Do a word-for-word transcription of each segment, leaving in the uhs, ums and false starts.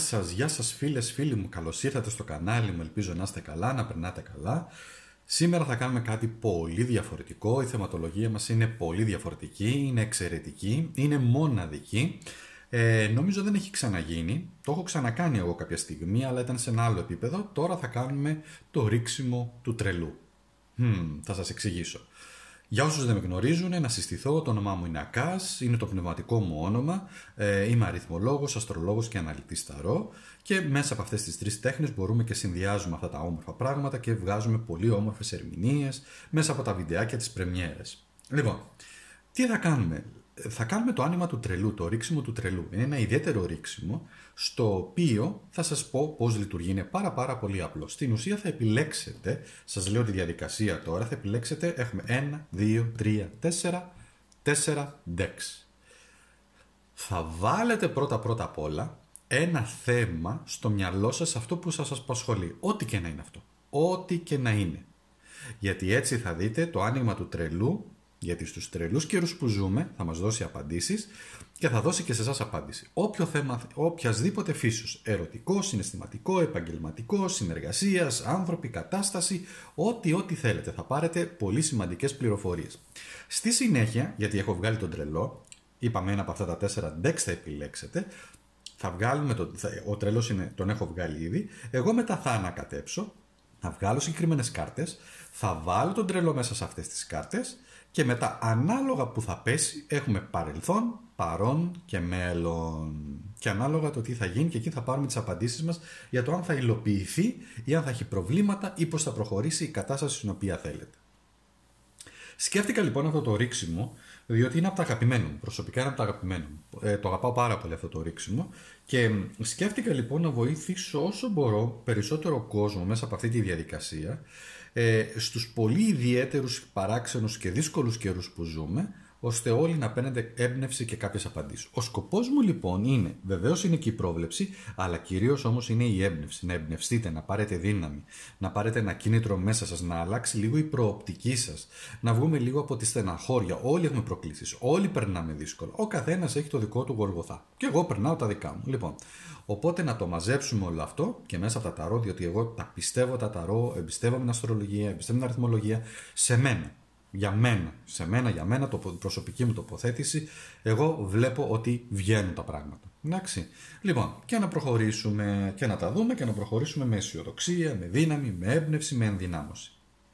σας, γεια σας φίλες, φίλοι μου, καλώς ήρθατε στο κανάλι μου, ελπίζω να είστε καλά, να περνάτε καλά. Σήμερα θα κάνουμε κάτι πολύ διαφορετικό, η θεματολογία μας είναι πολύ διαφορετική, είναι εξαιρετική, είναι μοναδική. Ε, νομίζω δεν έχει ξαναγίνει, το έχω ξανακάνει εγώ κάποια στιγμή, αλλά ήταν σε ένα άλλο επίπεδο. Τώρα θα κάνουμε το ρίξιμο του τρελού. Hm, θα σας εξηγήσω. Για όσους δεν με γνωρίζουν, να συστηθώ, το όνομά μου είναι Ακάς, είναι το πνευματικό μου όνομα, ε, είμαι αριθμολόγος, αστρολόγος και αναλυτής ταρό και μέσα από αυτές τις τρεις τέχνες μπορούμε και συνδυάζουμε αυτά τα όμορφα πράγματα και βγάζουμε πολύ όμορφες ερμηνείες μέσα από τα βιντεάκια της πρεμιέρες. Λοιπόν, τι θα κάνουμε? Θα κάνουμε το άνοιγμα του τρελού, το ρίξιμο του τρελού. Είναι ένα ιδιαίτερο ρίξιμο, στο οποίο θα σας πω πώς λειτουργεί. Είναι πάρα πάρα πολύ απλό. Στην ουσία θα επιλέξετε, σας λέω τη διαδικασία τώρα, θα επιλέξετε, έχουμε ένα, δύο, τρία, τέσσερα, τέσσερα decks. Θα βάλετε πρώτα πρώτα απ' όλα ένα θέμα στο μυαλό σας, αυτό που σας απασχολεί. Ό,τι και να είναι αυτό. Ό,τι και να είναι. Γιατί έτσι θα δείτε το άνοιγμα του τρελού. Γιατί στους τρελούς καιρούς που ζούμε θα μας δώσει απαντήσεις και θα δώσει και σε εσάς απάντηση. Όποιο θέμα, οποιασδήποτε φύσεως, ερωτικό, συναισθηματικό, επαγγελματικό, συνεργασίας, άνθρωποι, κατάσταση, ό,τι ό,τι θέλετε. Θα πάρετε πολύ σημαντικές πληροφορίες. Στη συνέχεια, γιατί έχω βγάλει τον τρελό, είπαμε ένα από αυτά τα τέσσερα decks θα επιλέξετε, θα βγάλουμε το, θα, ο τρελός είναι, τον έχω βγάλει ήδη, εγώ μετά θα ανακατέψω, θα βγάλω συγκεκριμένες κάρτες, θα βάλω τον τρελό μέσα σε αυτές τις κάρτες και μετά ανάλογα που θα πέσει έχουμε παρελθόν, παρόν και μέλλον. Και ανάλογα το τι θα γίνει και εκεί θα πάρουμε τις απαντήσεις μας για το αν θα υλοποιηθεί ή αν θα έχει προβλήματα ή πώς θα προχωρήσει η κατάσταση στην οποία θέλετε. Σκέφτηκα λοιπόν αυτό το ρίξιμο, διότι είναι από τα αγαπημένα μου, προσωπικά είναι από τα αγαπημένα μου. Ε, το αγαπάω πάρα πολύ αυτό το ρίξιμο και σκέφτηκα λοιπόν να βοηθήσω όσο μπορώ περισσότερο κόσμο μέσα από αυτή τη διαδικασία ε, στους πολύ ιδιαίτερους, παράξενους και δύσκολους καιρούς που ζούμε, ώστε όλοι να παίρνετε έμπνευση και κάποιες απαντήσεις. Ο σκοπός μου λοιπόν είναι, βεβαίως είναι και η πρόβλεψη, αλλά κυρίως όμως είναι η έμπνευση. Να εμπνευστείτε, να πάρετε δύναμη, να πάρετε ένα κίνητρο μέσα σας, να αλλάξει λίγο η προοπτική σας, να βγούμε λίγο από τη στεναχώρια. Όλοι έχουμε προκλήσεις, όλοι περνάμε δύσκολα. Ο καθένας έχει το δικό του γολγοθά. Και εγώ περνάω τα δικά μου. Λοιπόν, οπότε να το μαζέψουμε όλο αυτό και μέσα από τα ταρό, διότι εγώ τα πιστεύω τα ταρό, εμπιστεύομαι την αστρολογία, εμπιστεύομαι την αριθμολογία, σε μένα. Για μένα, σε μένα, για μένα, το προσωπική μου τοποθέτηση, εγώ βλέπω ότι βγαίνουν τα πράγματα. Εντάξει. Λοιπόν, και να προχωρήσουμε και να τα δούμε και να προχωρήσουμε με αισιοδοξία, με δύναμη, με έμπνευση, με ενδυνάμωση.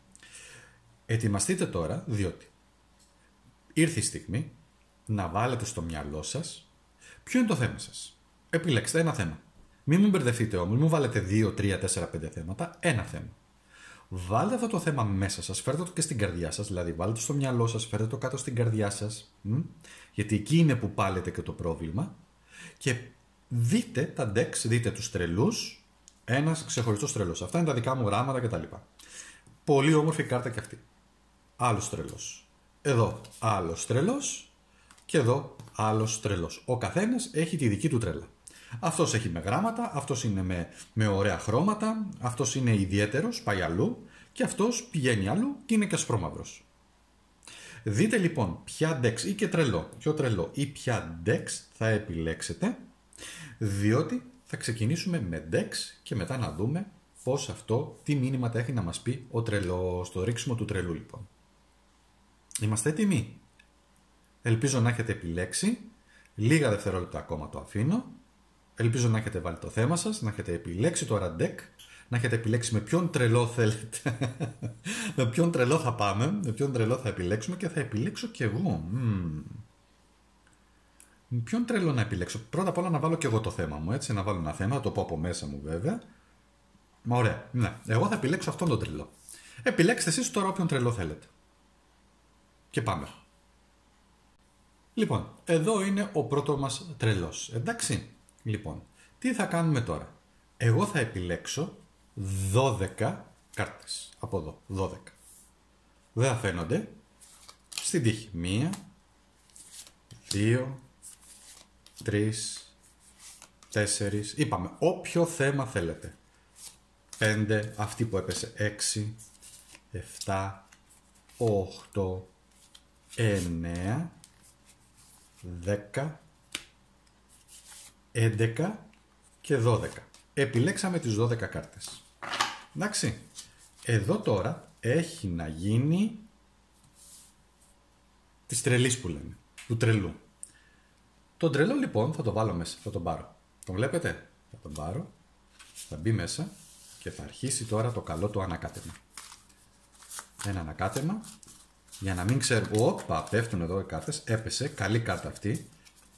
Ετοιμαστείτε τώρα, διότι ήρθε η στιγμή να βάλετε στο μυαλό σας ποιο είναι το θέμα σας. Επιλέξτε ένα θέμα. Μην μου μπερδευτείτε όμως, μην μου βάλετε δύο, τρία, τέσσερα, πέντε θέματα, ένα θέμα. Βάλτε αυτό το θέμα μέσα σας, φέρτε το και στην καρδιά σας, δηλαδή βάλτε το στο μυαλό σας, φέρτε το κάτω στην καρδιά σας, μ? γιατί εκεί είναι που πάλετε και το πρόβλημα και δείτε τα decks, δείτε τους τρελούς, ένας ξεχωριστός τρελός. Αυτά είναι τα δικά μου γράμματα κτλ. Πολύ όμορφη κάρτα και αυτή. Άλλος τρελός. Εδώ άλλος τρελός και εδώ άλλος τρελός. Ο καθένας έχει τη δική του τρέλα. Αυτός έχει με γράμματα, αυτός είναι με, με ωραία χρώματα, αυτός είναι ιδιαίτερος, πάει αλλού και αυτός πηγαίνει αλλού και είναι και ασπρόμαυρος. Δείτε λοιπόν ποια decks ή και τρελό, ποιο τρελό ή ποια decks θα επιλέξετε, διότι θα ξεκινήσουμε με decks και μετά να δούμε πώς αυτό, τι μήνυματα έχει να μας πει ο τρελός, το ρίξιμο του τρελού λοιπόν. Είμαστε έτοιμοι? Ελπίζω να έχετε επιλέξει, λίγα δευτερόλεπτα ακόμα το αφήνω. Ελπίζω να έχετε βάλει το θέμα σας, να έχετε επιλέξει τώρα deck, να έχετε επιλέξει με ποιον τρελό θέλετε, με ποιον τρελό θα πάμε, με ποιον τρελό θα επιλέξουμε και θα επιλέξω κι εγώ. Mm. Με ποιον τρελό να επιλέξω? Πρώτα απ' όλα να βάλω κι εγώ το θέμα μου, έτσι, να βάλω ένα θέμα, θα το πω από μέσα μου βέβαια. Μα ωραία, ναι, εγώ θα επιλέξω αυτόν τον τρελό. Επιλέξτε εσείς τώρα όποιον τρελό θέλετε. Και πάμε. Λοιπόν, εδώ είναι ο πρώτος μας τρελός, εντάξει. Λοιπόν, τι θα κάνουμε τώρα? Εγώ θα επιλέξω δώδεκα κάρτες. Από εδώ, δώδεκα. Δεν θα φαίνονται. Στην τύχη. Μία, δύο, τρεις, τέσσερις. Είπαμε, όποιο θέμα θέλετε. Πέντε, αυτή που έπεσε, έξι, εφτά, οχτώ, εννέα, δέκα, έντεκα και δώδεκα. Επιλέξαμε τις δώδεκα κάρτες. Εντάξει. Εδώ τώρα έχει να γίνει της τρελής που λέμε, του τρελού. Τον τρελό λοιπόν θα το βάλω μέσα, θα τον πάρω. Τον βλέπετε? Θα τον πάρω, θα μπει μέσα και θα αρχίσει τώρα το καλό του ανακάτεμα. Ένα ανακάτεμα, για να μην ξέρουμε... Όπα, πέφτουν εδώ οι κάρτες, έπεσε, καλή κάρτα αυτή.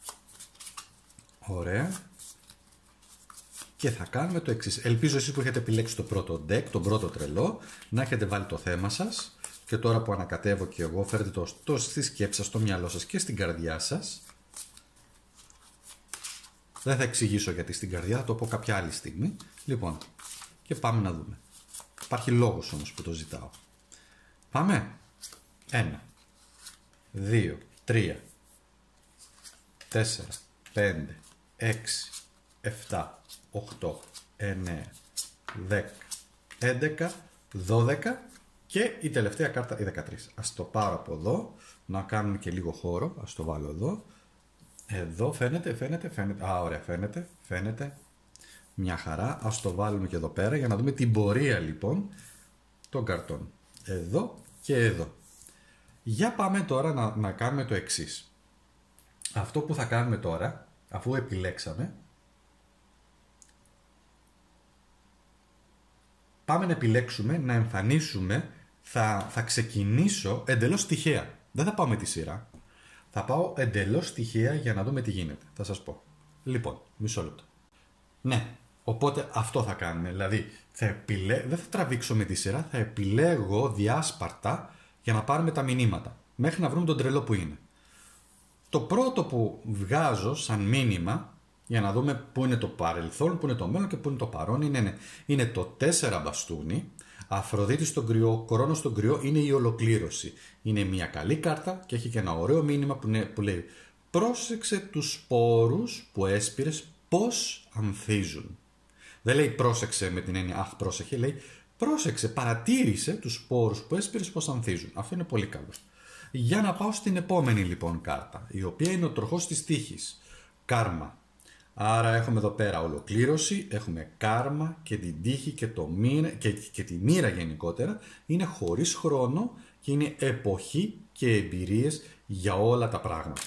Ωραία. Και θα κάνουμε το εξής. Ελπίζω εσείς που έχετε επιλέξει το πρώτο deck, τον πρώτο τρελό, να έχετε βάλει το θέμα σας. Και τώρα που ανακατεύω και εγώ, φέρετε το, το στη σκέψη σας, στο μυαλό σας και στην καρδιά σας. Δεν θα εξηγήσω γιατί στην καρδιά, θα το πω κάποια άλλη στιγμή. Λοιπόν, και πάμε να δούμε. Υπάρχει λόγος όμως που το ζητάω. Πάμε. Ένα, δύο, τρία, τέσσερα, πέντε, έξι, επτά, οκτώ, εννέα, δέκα, έντεκα, δώδεκα και η τελευταία κάρτα η δεκατρία. Ας το πάρω από εδώ, να κάνουμε και λίγο χώρο, ας το βάλω εδώ. Εδώ φαίνεται, φαίνεται, φαίνεται, α ωραία φαίνεται, φαίνεται, μια χαρά. Ας το βάλουμε και εδώ πέρα για να δούμε την πορεία λοιπόν των καρτών. Εδώ και εδώ. Για πάμε τώρα να, να κάνουμε το εξής. Αυτό που θα κάνουμε τώρα, αφού επιλέξαμε, πάμε να επιλέξουμε, να εμφανίσουμε, θα, θα ξεκινήσω εντελώς τυχαία. Δεν θα πάω με τη σειρά. Θα πάω εντελώς τυχαία για να δούμε τι γίνεται. Θα σας πω. Λοιπόν, μισό λεπτό. Ναι, οπότε αυτό θα κάνουμε. Δηλαδή, θα επιλέ... δεν θα τραβήξω με τη σειρά, θα επιλέγω διάσπαρτα για να πάρουμε τα μηνύματα. Μέχρι να βρούμε τον τρελό που είναι. Το πρώτο που βγάζω σαν μήνυμα, για να δούμε πού είναι το παρελθόν, πού είναι το μέλλον και πού είναι το παρόν, είναι, είναι το τέσσερα μπαστούνι. Αφροδίτη στον κρυό, Κορώνος στον κρυό, είναι η ολοκλήρωση. Είναι μια καλή κάρτα και έχει και ένα ωραίο μήνυμα που, είναι, που λέει πρόσεξε τους σπόρους που έσπηρες πώς ανθίζουν. Δεν λέει πρόσεξε με την έννοια αχ πρόσεχε, λέει πρόσεξε, παρατήρησε τους σπόρους που έσπηρες πώς ανθίζουν. Αυτό είναι πολύ καλό. Για να πάω στην επόμενη λοιπόν κάρτα, η οποία είναι ο τροχός της τύχης. Κάρμα. Άρα έχουμε εδώ πέρα ολοκλήρωση, έχουμε κάρμα και την τύχη και, το μοίρα, και, και τη μοίρα γενικότερα. Είναι χωρίς χρόνο και είναι εποχή και εμπειρίες για όλα τα πράγματα.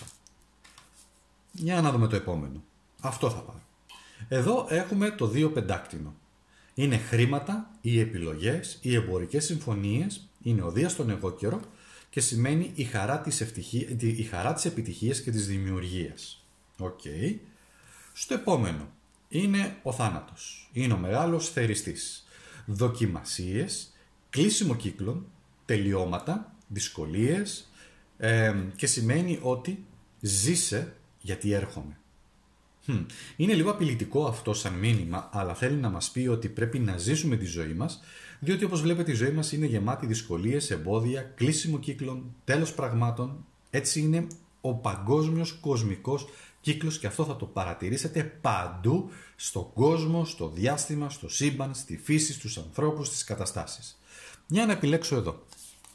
Για να δούμε το επόμενο. Αυτό θα πάρω. Εδώ έχουμε το δύο πεντάκτηνο. Είναι χρήματα, οι επιλογές, οι εμπορικές συμφωνίες, είναι ο Δίας στον εγώ καιρό και σημαίνει η χαρά της, ευτυχία, η χαρά της επιτυχίας και της δημιουργίας. Οκ. Okay. Στο επόμενο είναι ο θάνατος. Είναι ο μεγάλος θεριστής. Δοκιμασίες, κλείσιμο κύκλων, τελειώματα, δυσκολίες ε, και σημαίνει ότι ζήσε γιατί έρχομαι. Hm. Είναι λίγο απειλητικό αυτό σαν μήνυμα, αλλά θέλει να μας πει ότι πρέπει να ζήσουμε τη ζωή μας, διότι όπως βλέπετε η ζωή μας είναι γεμάτη δυσκολίες, εμπόδια, κλείσιμο κύκλων, τέλος πραγμάτων. Έτσι είναι ο παγκόσμιος κοσμικός κύκλος και αυτό θα το παρατηρήσετε παντού στον κόσμο, στο διάστημα, στο σύμπαν, στη φύση, στους ανθρώπους, στις καταστάσεις. Για να επιλέξω εδώ.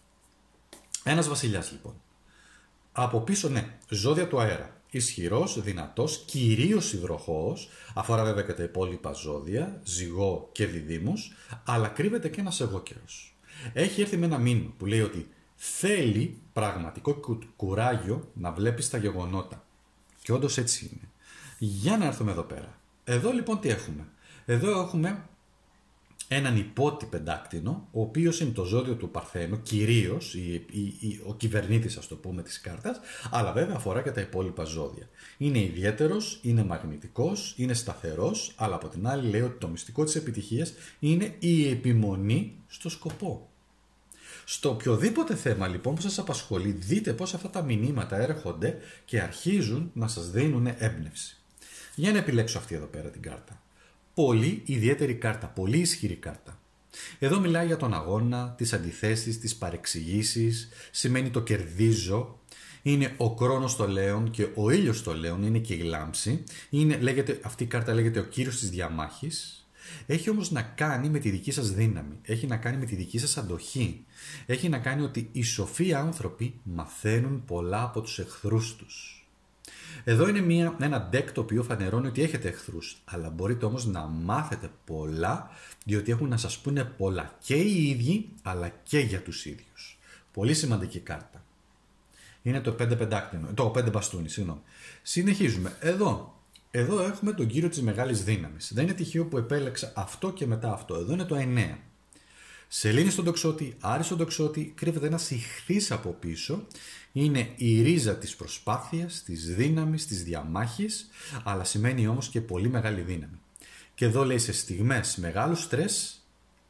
Ένας βασιλιάς λοιπόν. Από πίσω ναι, ζώδια του αέρα. Ισχυρός, δυνατός, κυρίως υδροχόος, αφορά βέβαια και τα υπόλοιπα ζώδια, ζυγό και διδύμους, αλλά κρύβεται και ένας εγώκερος. Έχει έρθει με ένα μήνυμα που λέει ότι θέλει πραγματικό κουράγιο να βλέπεις τα γεγονότα. Και όντως έτσι είναι. Για να έρθουμε εδώ πέρα. Εδώ λοιπόν τι έχουμε. Εδώ έχουμε έναν υπότι πεντάκτηνο, ο οποίος είναι το ζώδιο του Παρθένου, κυρίως η, η, η, ο κυβερνήτης, ας το πούμε, της κάρτας, αλλά βέβαια αφορά και τα υπόλοιπα ζώδια. Είναι ιδιαίτερος, είναι μαγνητικός, είναι σταθερός, αλλά από την άλλη λέει ότι το μυστικό της επιτυχίας είναι η επιμονή στο σκοπό. Στο οποιοδήποτε θέμα λοιπόν που σας απασχολεί, δείτε πώς αυτά τα μηνύματα έρχονται και αρχίζουν να σας δίνουν έμπνευση. Για να επιλέξω αυτή εδώ πέρα την κάρτα. Πολύ ιδιαίτερη κάρτα, πολύ ισχυρή κάρτα. Εδώ μιλάει για τον αγώνα, τις αντιθέσεις, τις παρεξηγήσεις, σημαίνει το κερδίζω, είναι ο Κρόνος στο Λέον και ο ήλιος στο Λέον, είναι και η λάμψη, είναι, λέγεται, αυτή η κάρτα λέγεται ο κύριος της διαμάχης. Έχει όμως να κάνει με τη δική σας δύναμη, έχει να κάνει με τη δική σας αντοχή, έχει να κάνει ότι οι σοφοί άνθρωποι μαθαίνουν πολλά από τους εχθρούς τους. Εδώ είναι μια, ένα deck το οποίο φανερώνει ότι έχετε εχθρούς, αλλά μπορείτε όμως να μάθετε πολλά, διότι έχουν να σας πούνε πολλά και οι ίδιοι, αλλά και για τους ίδιους. Πολύ σημαντική κάρτα. Είναι το πέντε πεντάκτηνο, το πέντε μπαστούνι, συγγνώμη. Συνεχίζουμε. Εδώ. Εδώ έχουμε τον κύριο της μεγάλης δύναμης. Δεν είναι τυχαίο που επέλεξα αυτό και μετά αυτό. Εδώ είναι το εννέα. Σελήνη στον τοξότη, Άρη στον τοξότη, κρύβεται ένας ιχθύς από πίσω. Είναι η ρίζα της προσπάθειας, της δύναμης, της διαμάχης, αλλά σημαίνει όμως και πολύ μεγάλη δύναμη. Και εδώ λέει σε στιγμές μεγάλου στρες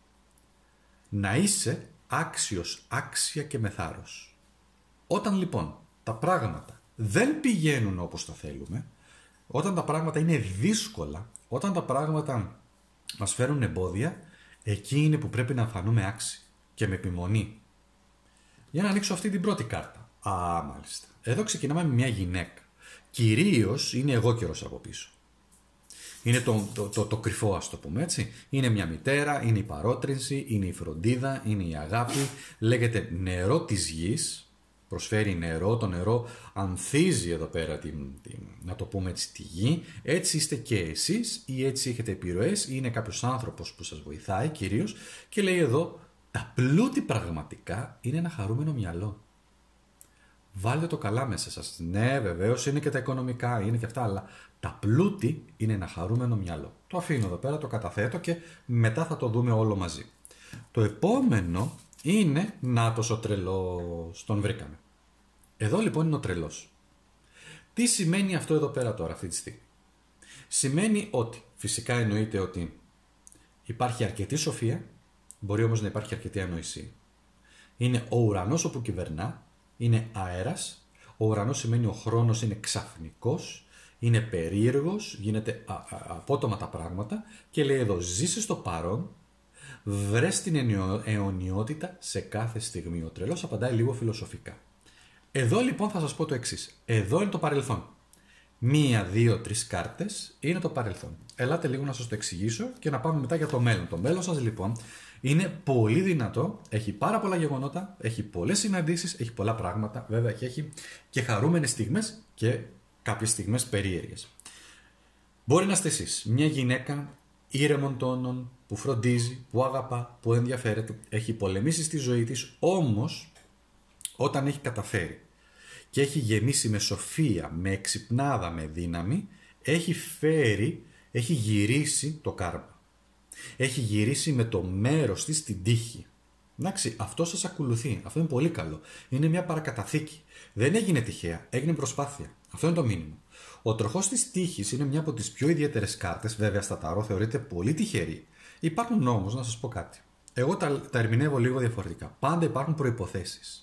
να είσαι άξιος, άξια και με θάρρος. Όταν λοιπόν τα πράγματα δεν πηγαίνουν όπως τα θέλουμε, όταν τα πράγματα είναι δύσκολα, όταν τα πράγματα μας φέρουν εμπόδια, εκεί είναι που πρέπει να φανούμε άξιοι και με επιμονή. Για να ανοίξω αυτή την πρώτη κάρτα. Α, μάλιστα. Εδώ ξεκινάμε με μια γυναίκα. Κυρίως είναι εγώ καιρός από πίσω. Είναι το, το, το, το κρυφό, ας το πούμε έτσι. Είναι μια μητέρα, είναι η παρότρινση, είναι η φροντίδα, είναι η αγάπη. Λέγεται νερό της γης. Προσφέρει νερό, το νερό ανθίζει εδώ πέρα, την, την, να το πούμε έτσι, τη γη. Έτσι είστε και εσείς ή έτσι έχετε επιρροές ή είναι κάποιος άνθρωπος που σας βοηθάει κυρίως και λέει εδώ τα πλούτη πραγματικά είναι ένα χαρούμενο μυαλό. Βάλτε το καλά μέσα σας. Ναι, βεβαίως είναι και τα οικονομικά, είναι και αυτά, αλλά τα πλούτη είναι ένα χαρούμενο μυαλό. Το αφήνω εδώ πέρα, το καταθέτω και μετά θα το δούμε όλο μαζί. Το επόμενο είναι νάτος ο τρελός, τον βρήκαμε. Εδώ λοιπόν είναι ο τρελός. Τι σημαίνει αυτό εδώ πέρα τώρα αυτή τη στιγμή? Σημαίνει ότι, φυσικά εννοείται ότι υπάρχει αρκετή σοφία, μπορεί όμως να υπάρχει αρκετή ανοησία. Είναι ο ουρανός όπου κυβερνά, είναι αέρας, ο ουρανός σημαίνει ο χρόνος είναι ξαφνικός, είναι περίεργος, γίνεται α, α, απότομα τα πράγματα και λέει εδώ ζήσει στο παρόν, βρες την αιωνιότητα σε κάθε στιγμή. Ο τρελός απαντάει λίγο φιλοσοφικά. Εδώ λοιπόν θα σας πω το εξής. Εδώ είναι το παρελθόν. Μία, δύο, τρεις κάρτες είναι το παρελθόν. Ελάτε λίγο να σας το εξηγήσω και να πάμε μετά για το μέλλον. Το μέλλον σας λοιπόν είναι πολύ δυνατό, έχει πάρα πολλά γεγονότα, έχει πολλές συναντήσεις, έχει πολλά πράγματα, βέβαια και έχει και χαρούμενες στιγμές και κάποιες στιγμές περίεργες. Μπορεί να είστε εσείς μια γυναίκα ήρεμων τόνων, που φροντίζει, που αγαπά, που ενδιαφέρεται, έχει πολεμήσει στη ζωή της, όμως όταν έχει καταφέρει και έχει γεμίσει με σοφία, με εξυπνάδα, με δύναμη, έχει φέρει, έχει γυρίσει το κάρμα. Έχει γυρίσει με το μέρος της στην τύχη. Εντάξει, αυτό σας ακολουθεί, αυτό είναι πολύ καλό. Είναι μια παρακαταθήκη. Δεν έγινε τυχαία, έγινε προσπάθεια. Αυτό είναι το μήνυμα. Ο τροχός της τύχης είναι μια από τις πιο ιδιαίτερες κάρτες, βέβαια στα ταρό θεωρείται πολύ τυχερή. Υπάρχουν όμως, να σας πω κάτι. Εγώ τα, τα ερμηνεύω λίγο διαφορετικά. Πάντα υπάρχουν προϋποθέσεις.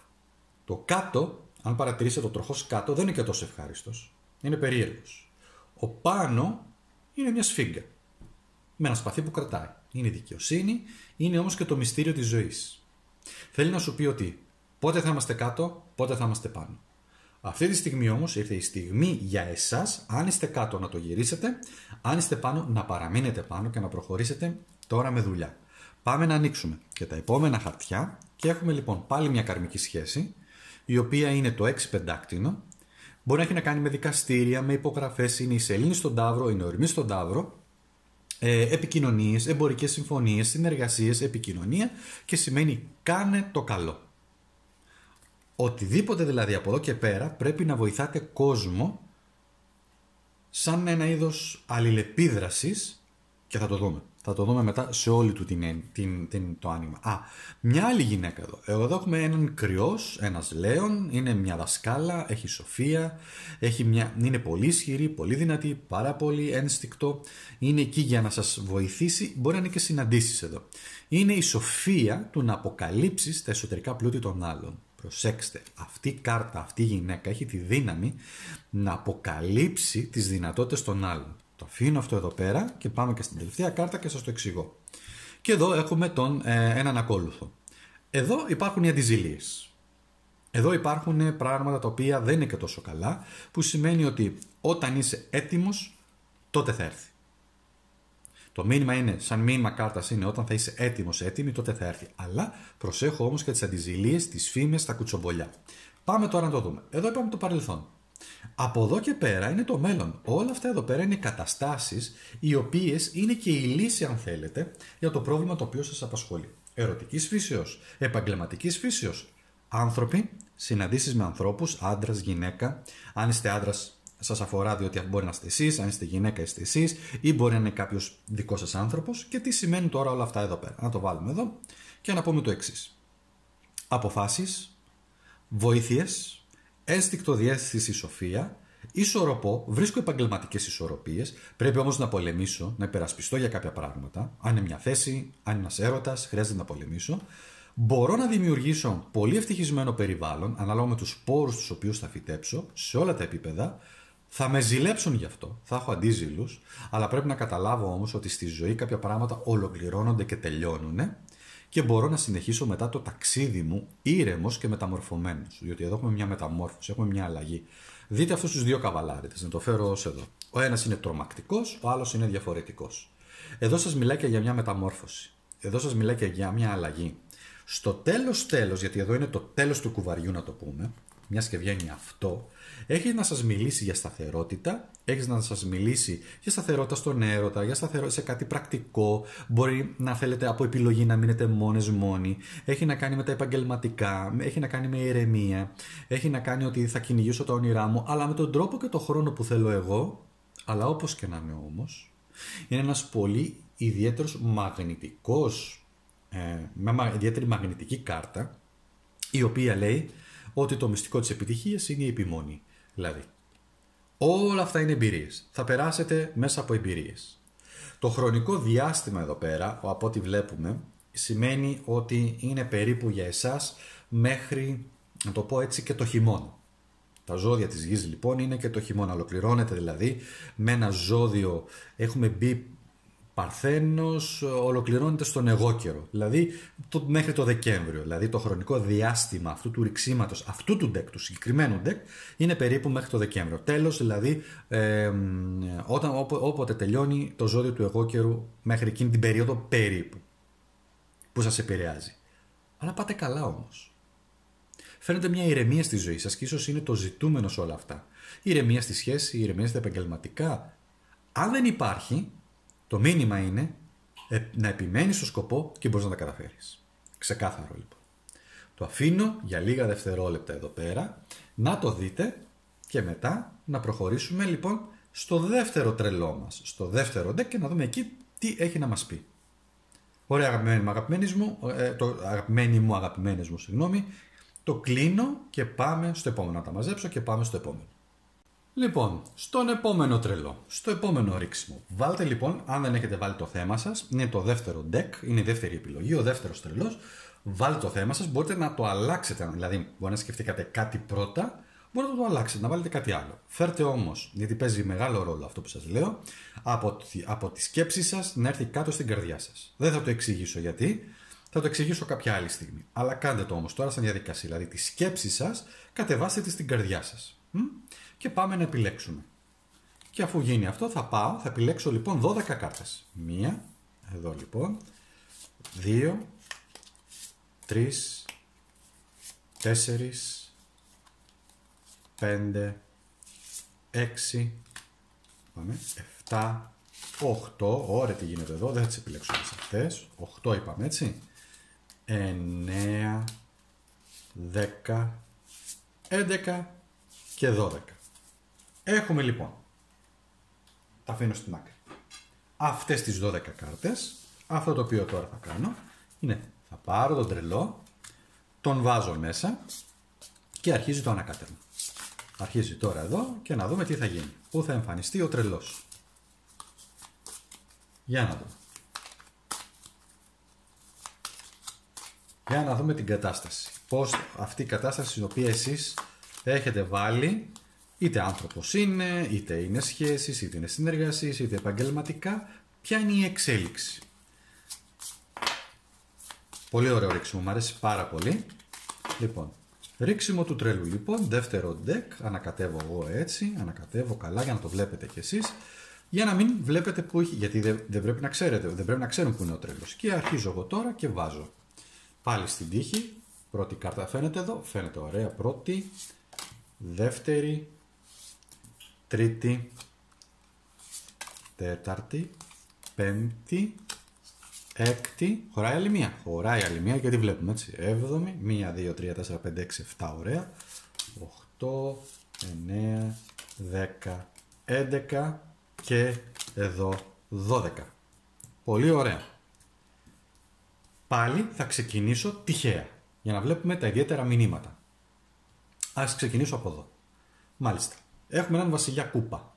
Το κάτω, αν παρατηρήσετε το τροχός κάτω, δεν είναι και τόσο ευχάριστος. Είναι περίεργος. Ο πάνω είναι μια σφίγγα. Με ένα σπαθί που κρατάει. Είναι η δικαιοσύνη, είναι όμως και το μυστήριο της ζωής. Θέλει να σου πει ότι πότε θα είμαστε κάτω, πότε θα είμαστε πάνω. Αυτή τη στιγμή όμως ήρθε η στιγμή για εσάς, αν είστε κάτω να το γυρίσετε, αν είστε πάνω να παραμείνετε πάνω και να προχωρήσετε τώρα με δουλειά. Πάμε να ανοίξουμε και τα επόμενα χαρτιά και έχουμε λοιπόν πάλι μια καρμική σχέση, η οποία είναι το έξι πεντάκτηνο. Μπορεί να έχει να κάνει με δικαστήρια, με υπογραφές, είναι η σελήνη στον ταύρο, είναι ορμή στον ταύρο, ε, επικοινωνίες, εμπορικές συμφωνίες, συνεργασίες, επικοινωνία και σημαίνει κάνε το καλό. Οτιδήποτε δηλαδή από εδώ και πέρα πρέπει να βοηθάτε κόσμο σαν ένα είδος αλληλεπίδρασης και θα το δούμε. Θα το δούμε μετά σε όλη του την, την, την, το άνοιγμα. Α, μια άλλη γυναίκα εδώ. Εδώ έχουμε έναν κρυός, ένας λέον, είναι μια δασκάλα, έχει σοφία, έχει μια, είναι πολύ ισχυρή, πολύ δυνατή, πάρα πολύ ένστικτο. Είναι εκεί για να σας βοηθήσει, μπορεί να είναι και συναντήσεις εδώ. Είναι η σοφία του να αποκαλύψεις τα εσωτερικά πλούτη των άλλων. Προσέξτε, αυτή η κάρτα, αυτή η γυναίκα έχει τη δύναμη να αποκαλύψει τις δυνατότητες των άλλων. Το αφήνω αυτό εδώ πέρα και πάμε και στην τελευταία κάρτα και σας το εξηγώ. Και εδώ έχουμε τον, ε, έναν ακόλουθο. Εδώ υπάρχουν οι αντιζηλίες. Εδώ υπάρχουν πράγματα τα οποία δεν είναι και τόσο καλά, που σημαίνει ότι όταν είσαι έτοιμος, τότε θα έρθει. Το μήνυμα είναι, σαν μήνυμα κάρτας είναι, όταν θα είσαι έτοιμος, έτοιμη, τότε θα έρθει. Αλλά προσέχω όμως και τις αντιζηλίες, τις φήμες, τα κουτσομπολιά. Πάμε τώρα να το δούμε. Εδώ είπαμε το παρελθόν. Από εδώ και πέρα είναι το μέλλον. Όλα αυτά εδώ πέρα είναι καταστάσεις οι οποίες είναι και η λύση, αν θέλετε, για το πρόβλημα το οποίο σας απασχολεί. Ερωτικής φύσεως, επαγγελματικής φύσεως, άνθρωποι, συναντήσεις με ανθρώπους, άντρας, γυναίκα. Αν είστε άντρας, σας αφορά διότι μπορεί να είστε εσείς, αν είστε γυναίκα, είστε εσείς, ή μπορεί να είναι κάποιος δικός σας άνθρωπος. Και τι σημαίνουν τώρα όλα αυτά εδώ πέρα. Να το βάλουμε εδώ και να πούμε το εξής. Αποφάσεις, βοήθειες, ένστικτο διέστηση σοφία, ισορροπώ, βρίσκω επαγγελματικές ισορροπίες, πρέπει όμως να πολεμήσω, να υπερασπιστώ για κάποια πράγματα. Αν είναι μια θέση, αν είναι ένας έρωτας, χρειάζεται να πολεμήσω. Μπορώ να δημιουργήσω πολύ ευτυχισμένο περιβάλλον, ανάλογα με τους πόρους τους οποίους θα φυτέψω, σε όλα τα επίπεδα. Θα με ζηλέψουν γι' αυτό, θα έχω αντίζηλους, αλλά πρέπει να καταλάβω όμως ότι στη ζωή κάποια πράγματα ολοκληρώνονται και τελειώνουν και μπορώ να συνεχίσω μετά το ταξίδι μου ήρεμος και μεταμορφωμένος. Διότι εδώ έχουμε μια μεταμόρφωση, έχουμε μια αλλαγή. Δείτε αυτούς τους δύο καβαλάριδες, να το φέρω ως εδώ. Ο ένας είναι τρομακτικός, ο άλλος είναι διαφορετικός. Εδώ σας μιλάει και για μια μεταμόρφωση. Εδώ σας μιλάει και για μια αλλαγή. Στο τέλος τέλος, γιατί εδώ είναι το τέλος του κουβαριού να το πούμε, μιας και βγαίνει αυτό, έχει να σας μιλήσει για σταθερότητα, έχει να σας μιλήσει για σταθερότητα στον έρωτα, για σταθερότητα σε κάτι πρακτικό, μπορεί να θέλετε από επιλογή να μείνετε μόνες μόνοι, έχει να κάνει με τα επαγγελματικά, έχει να κάνει με ηρεμία, έχει να κάνει ότι θα κυνηγήσω τα όνειρά μου, αλλά με τον τρόπο και τον χρόνο που θέλω εγώ, αλλά όπως και να είναι όμως, είναι ένας πολύ ιδιαίτερος μαγνητικός, ε, με ιδιαίτερη μαγνητική κάρτα, η οποία λέει ότι το μυστικό της επιτυχίας είναι η επιμονή. Δηλαδή, όλα αυτά είναι εμπειρίες. Θα περάσετε μέσα από εμπειρίες. Το χρονικό διάστημα εδώ πέρα, από ό,τι βλέπουμε, σημαίνει ότι είναι περίπου για εσάς μέχρι, να το πω έτσι, και το χειμώνα. Τα ζώδια της γης λοιπόν είναι και το χειμώνα. Ολοκληρώνεται δηλαδή με ένα ζώδιο, έχουμε μπει Παρθένος, ολοκληρώνεται στον εγώ καιρό, δηλαδή το, μέχρι το Δεκέμβριο. Δηλαδή το χρονικό διάστημα αυτού του ρηξίματος, αυτού του deck, του συγκεκριμένου deck, είναι περίπου μέχρι το Δεκέμβριο. Τέλος δηλαδή, ε, όταν, όπο, όποτε τελειώνει το ζώδιο του εγώ καιρού, μέχρι εκείνη την περίοδο περίπου, που σας επηρεάζει. Αλλά πάτε καλά όμως. Φαίνεται μια ηρεμία στη ζωή σας και ίσως είναι το ζητούμενο σε όλα αυτά. Η ηρεμία στη σχέση, η ηρεμία στα επαγγελματικά. Αν δεν υπάρχει, το μήνυμα είναι ε, να επιμένεις στο σκοπό και μπορείς να τα καταφέρεις. Ξεκάθαρο λοιπόν. Το αφήνω για λίγα δευτερόλεπτα εδώ πέρα, να το δείτε και μετά να προχωρήσουμε λοιπόν στο δεύτερο τρελό μας, στο δεύτερο deck και να δούμε εκεί τι έχει να μας πει. Ωραία αγαπημένοι μου, αγαπημένες μου, ε, το, αγαπημένοι μου, αγαπημένες μου, συγγνώμη, το κλείνω και πάμε στο επόμενο. Να τα μαζέψω και πάμε στο επόμενο. Λοιπόν, στον επόμενο τρελό, στο επόμενο ρίξιμο. Βάλτε λοιπόν, αν δεν έχετε βάλει το θέμα σας, είναι το δεύτερο deck, είναι η δεύτερη επιλογή, ο δεύτερος τρελός. Βάλτε το θέμα σας, μπορείτε να το αλλάξετε, δηλαδή μπορεί να σκεφτήκατε κάτι πρώτα, μπορείτε να το αλλάξετε, να βάλετε κάτι άλλο. Φέρτε όμως, γιατί παίζει μεγάλο ρόλο αυτό που σας λέω, από τη, από τη σκέψη σας να έρθει κάτω στην καρδιά σας. Δεν θα το εξηγήσω γιατί, θα το εξηγήσω κάποια άλλη στιγμή. Αλλά κάντε το όμως τώρα σαν διαδικασία, δηλαδή τη σκέψη σας κατεβάστε τη στην καρδιά σας. Μ? Και πάμε να επιλέξουμε. Και αφού γίνει αυτό θα πάω, θα επιλέξω λοιπόν δώδεκα κάρτες. Μία, εδώ λοιπόν, δύο, τρεις, τέσσερις, πέντε, έξι, πάμε, επτά, οκτώ, ωραία τι γίνεται εδώ, δεν θα τις επιλέξω όλες αυτές, οκτώ είπαμε έτσι, εννέα, δέκα, έντεκα και δώδεκα. Έχουμε λοιπόν, τα αφήνω στην άκρη, αυτές τις δώδεκα κάρτες. Αυτό το οποίο τώρα θα κάνω είναι θα πάρω τον τρελό, τον βάζω μέσα και αρχίζει το ανακάτευμα. Αρχίζει τώρα εδώ και να δούμε τι θα γίνει. Πού θα εμφανιστεί ο τρελός. Για να δούμε. Για να δούμε την κατάσταση. Πώς αυτή η κατάσταση στην οποία εσείς έχετε βάλει, είτε άνθρωπος είναι, είτε είναι σχέσεις, είτε είναι συνεργασίες, είτε επαγγελματικά, ποια είναι η εξέλιξη. Πολύ ωραίο ρίξιμο, μου αρέσει πάρα πολύ. Λοιπόν, ρίξιμο του τρελού λοιπόν, δεύτερο deck, ανακατεύω εγώ έτσι, ανακατεύω καλά για να το βλέπετε κι εσείς, για να μην βλέπετε που έχει, γιατί δεν, δεν πρέπει να ξέρετε, δεν πρέπει να ξέρουν που είναι ο τρελός. Και αρχίζω εγώ τώρα και βάζω πάλι στην τύχη, πρώτη κάρτα φαίνεται εδώ, φαίνεται ωραία, πρώτη, δεύτερη, Τρίτη, Τέταρτη, Πέμπτη, Έκτη. Χωράει άλλη μία. Χωράει άλλη μία γιατί βλέπουμε έτσι. Έβδομη, μία, δύο, τρία, τέσσερα, πέντε, έξι, επτά. Ωραία. οκτώ, εννέα, δέκα, έντεκα και εδώ δώδεκα. Πολύ ωραία. Πάλι θα ξεκινήσω τυχαία για να βλέπουμε τα ιδιαίτερα μηνύματα. Ας ξεκινήσω από εδώ. Μάλιστα. Έχουμε έναν βασιλιά κούπα.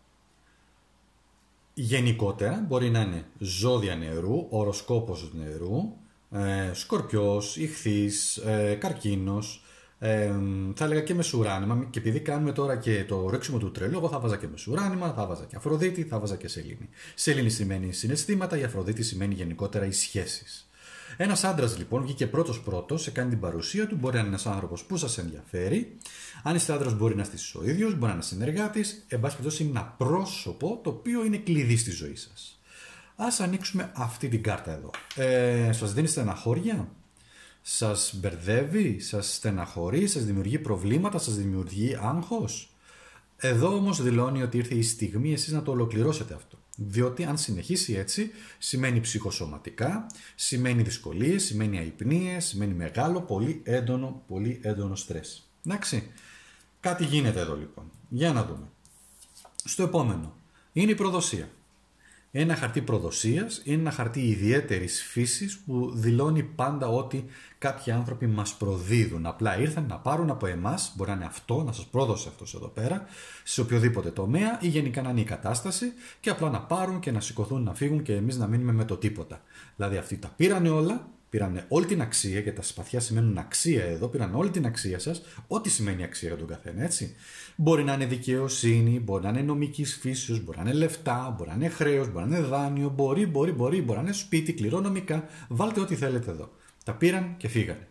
Γενικότερα μπορεί να είναι ζώδια νερού, οροσκόπος νερού, ε, σκορπιός, ιχθύς, ε, καρκίνος, ε, θα έλεγα και μεσουράνημα, και επειδή κάνουμε τώρα και το ρίξιμο του τρελού, εγώ θα βάζα και μεσουράνημα, θα βάζα και Αφροδίτη, θα βάζα και σελήνη. Σελήνη σημαίνει συναισθήματα, η Αφροδίτη σημαίνει γενικότερα οι σχέσεις. Ένας άντρας λοιπόν βγήκε πρώτος πρώτος, σε κάνει την παρουσία του, μπορεί να είναι ένας άνθρωπος που σας ενδιαφέρει. Αν είστε άντρας, μπορεί να είστε ο ίδιος, μπορεί να είναι συνεργάτης. Εν πάση περιπτώσει, είναι ένα πρόσωπο το οποίο είναι κλειδί στη ζωή σας. Ας ανοίξουμε αυτή την κάρτα εδώ. Ε, σας δίνει στεναχώρια, σας μπερδεύει, σας στεναχωρεί, σας δημιουργεί προβλήματα, σας δημιουργεί άγχος. Εδώ όμως δηλώνει ότι ήρθε η στιγμή εσείς να το ολοκληρώσετε αυτό. Διότι αν συνεχίσει έτσι, σημαίνει ψυχοσωματικά, σημαίνει δυσκολίες, σημαίνει αϊπνίες, σημαίνει μεγάλο, πολύ έντονο, πολύ έντονο στρες. Εντάξει, κάτι γίνεται εδώ λοιπόν. Για να δούμε. Στο επόμενο, είναι η προδοσία. Ένα χαρτί προδοσίας είναι ένα χαρτί ιδιαίτερης φύσης που δηλώνει πάντα ότι κάποιοι άνθρωποι μας προδίδουν. Απλά ήρθαν να πάρουν από εμάς, μπορεί να είναι αυτό, να σας πρόδωσε αυτός εδώ πέρα, σε οποιοδήποτε τομέα ή γενικά να είναι η κατάσταση και απλά να πάρουν και να σηκωθούν να φύγουν και εμείς να μείνουμε με το τίποτα. Δηλαδή αυτοί τα πήρανε όλα, πήραν όλη την αξία, γιατί τα σπαθιά σημαίνουν αξία εδώ, πήραν όλη την αξία σας, ό,τι σημαίνει αξία για τον καθένα, έτσι. Μπορεί να είναι δικαιοσύνη, μπορεί να είναι νομικής φύσεως, μπορεί να είναι λεφτά, μπορεί να είναι χρέος, μπορεί να είναι δάνειο, μπορεί, μπορεί, μπορεί, μπορεί να είναι σπίτι, κληρονομικά. Βάλτε ό,τι θέλετε εδώ. Τα πήραν και φύγανε.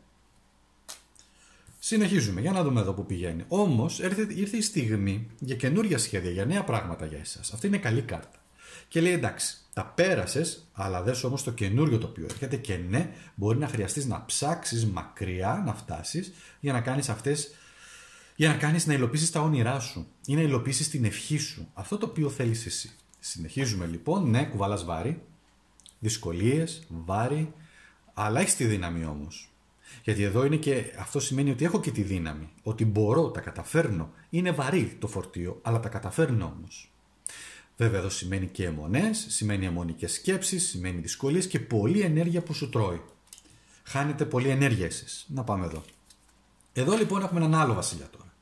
Συνεχίζουμε, για να δούμε εδώ που πηγαίνει. Όμως ήρθε, ήρθε η στιγμή για καινούργια σχέδια, για νέα πράγματα για εσάς. Αυτή είναι καλή κάρτα. Και λέει εντάξει, τα πέρασες, αλλά δες όμως το καινούριο το οποίο έρχεται και ναι, μπορεί να χρειαστείς να ψάξεις μακριά να φτάσεις για να κάνεις αυτές, για να κάνεις να υλοποιήσεις τα όνειρά σου ή να υλοποιήσεις την ευχή σου, αυτό το οποίο θέλεις εσύ. Συνεχίζουμε λοιπόν, ναι, κουβαλάς βάρη, δυσκολίες, βάρη, αλλά έχεις τη δύναμη όμως. Γιατί εδώ είναι και αυτό σημαίνει ότι έχω και τη δύναμη, ότι μπορώ, τα καταφέρνω. Είναι βαρύ το φορτίο, αλλά τα καταφέρνω όμως. Βέβαια εδώ σημαίνει και αιμονές, σημαίνει αιμονικές σκέψεις, σημαίνει δυσκολίες και πολλή ενέργεια που σου τρώει. Χάνετε πολλή ενέργεια εσείς. Να πάμε εδώ. Εδώ λοιπόν έχουμε έναν άλλο βασιλιά τώρα.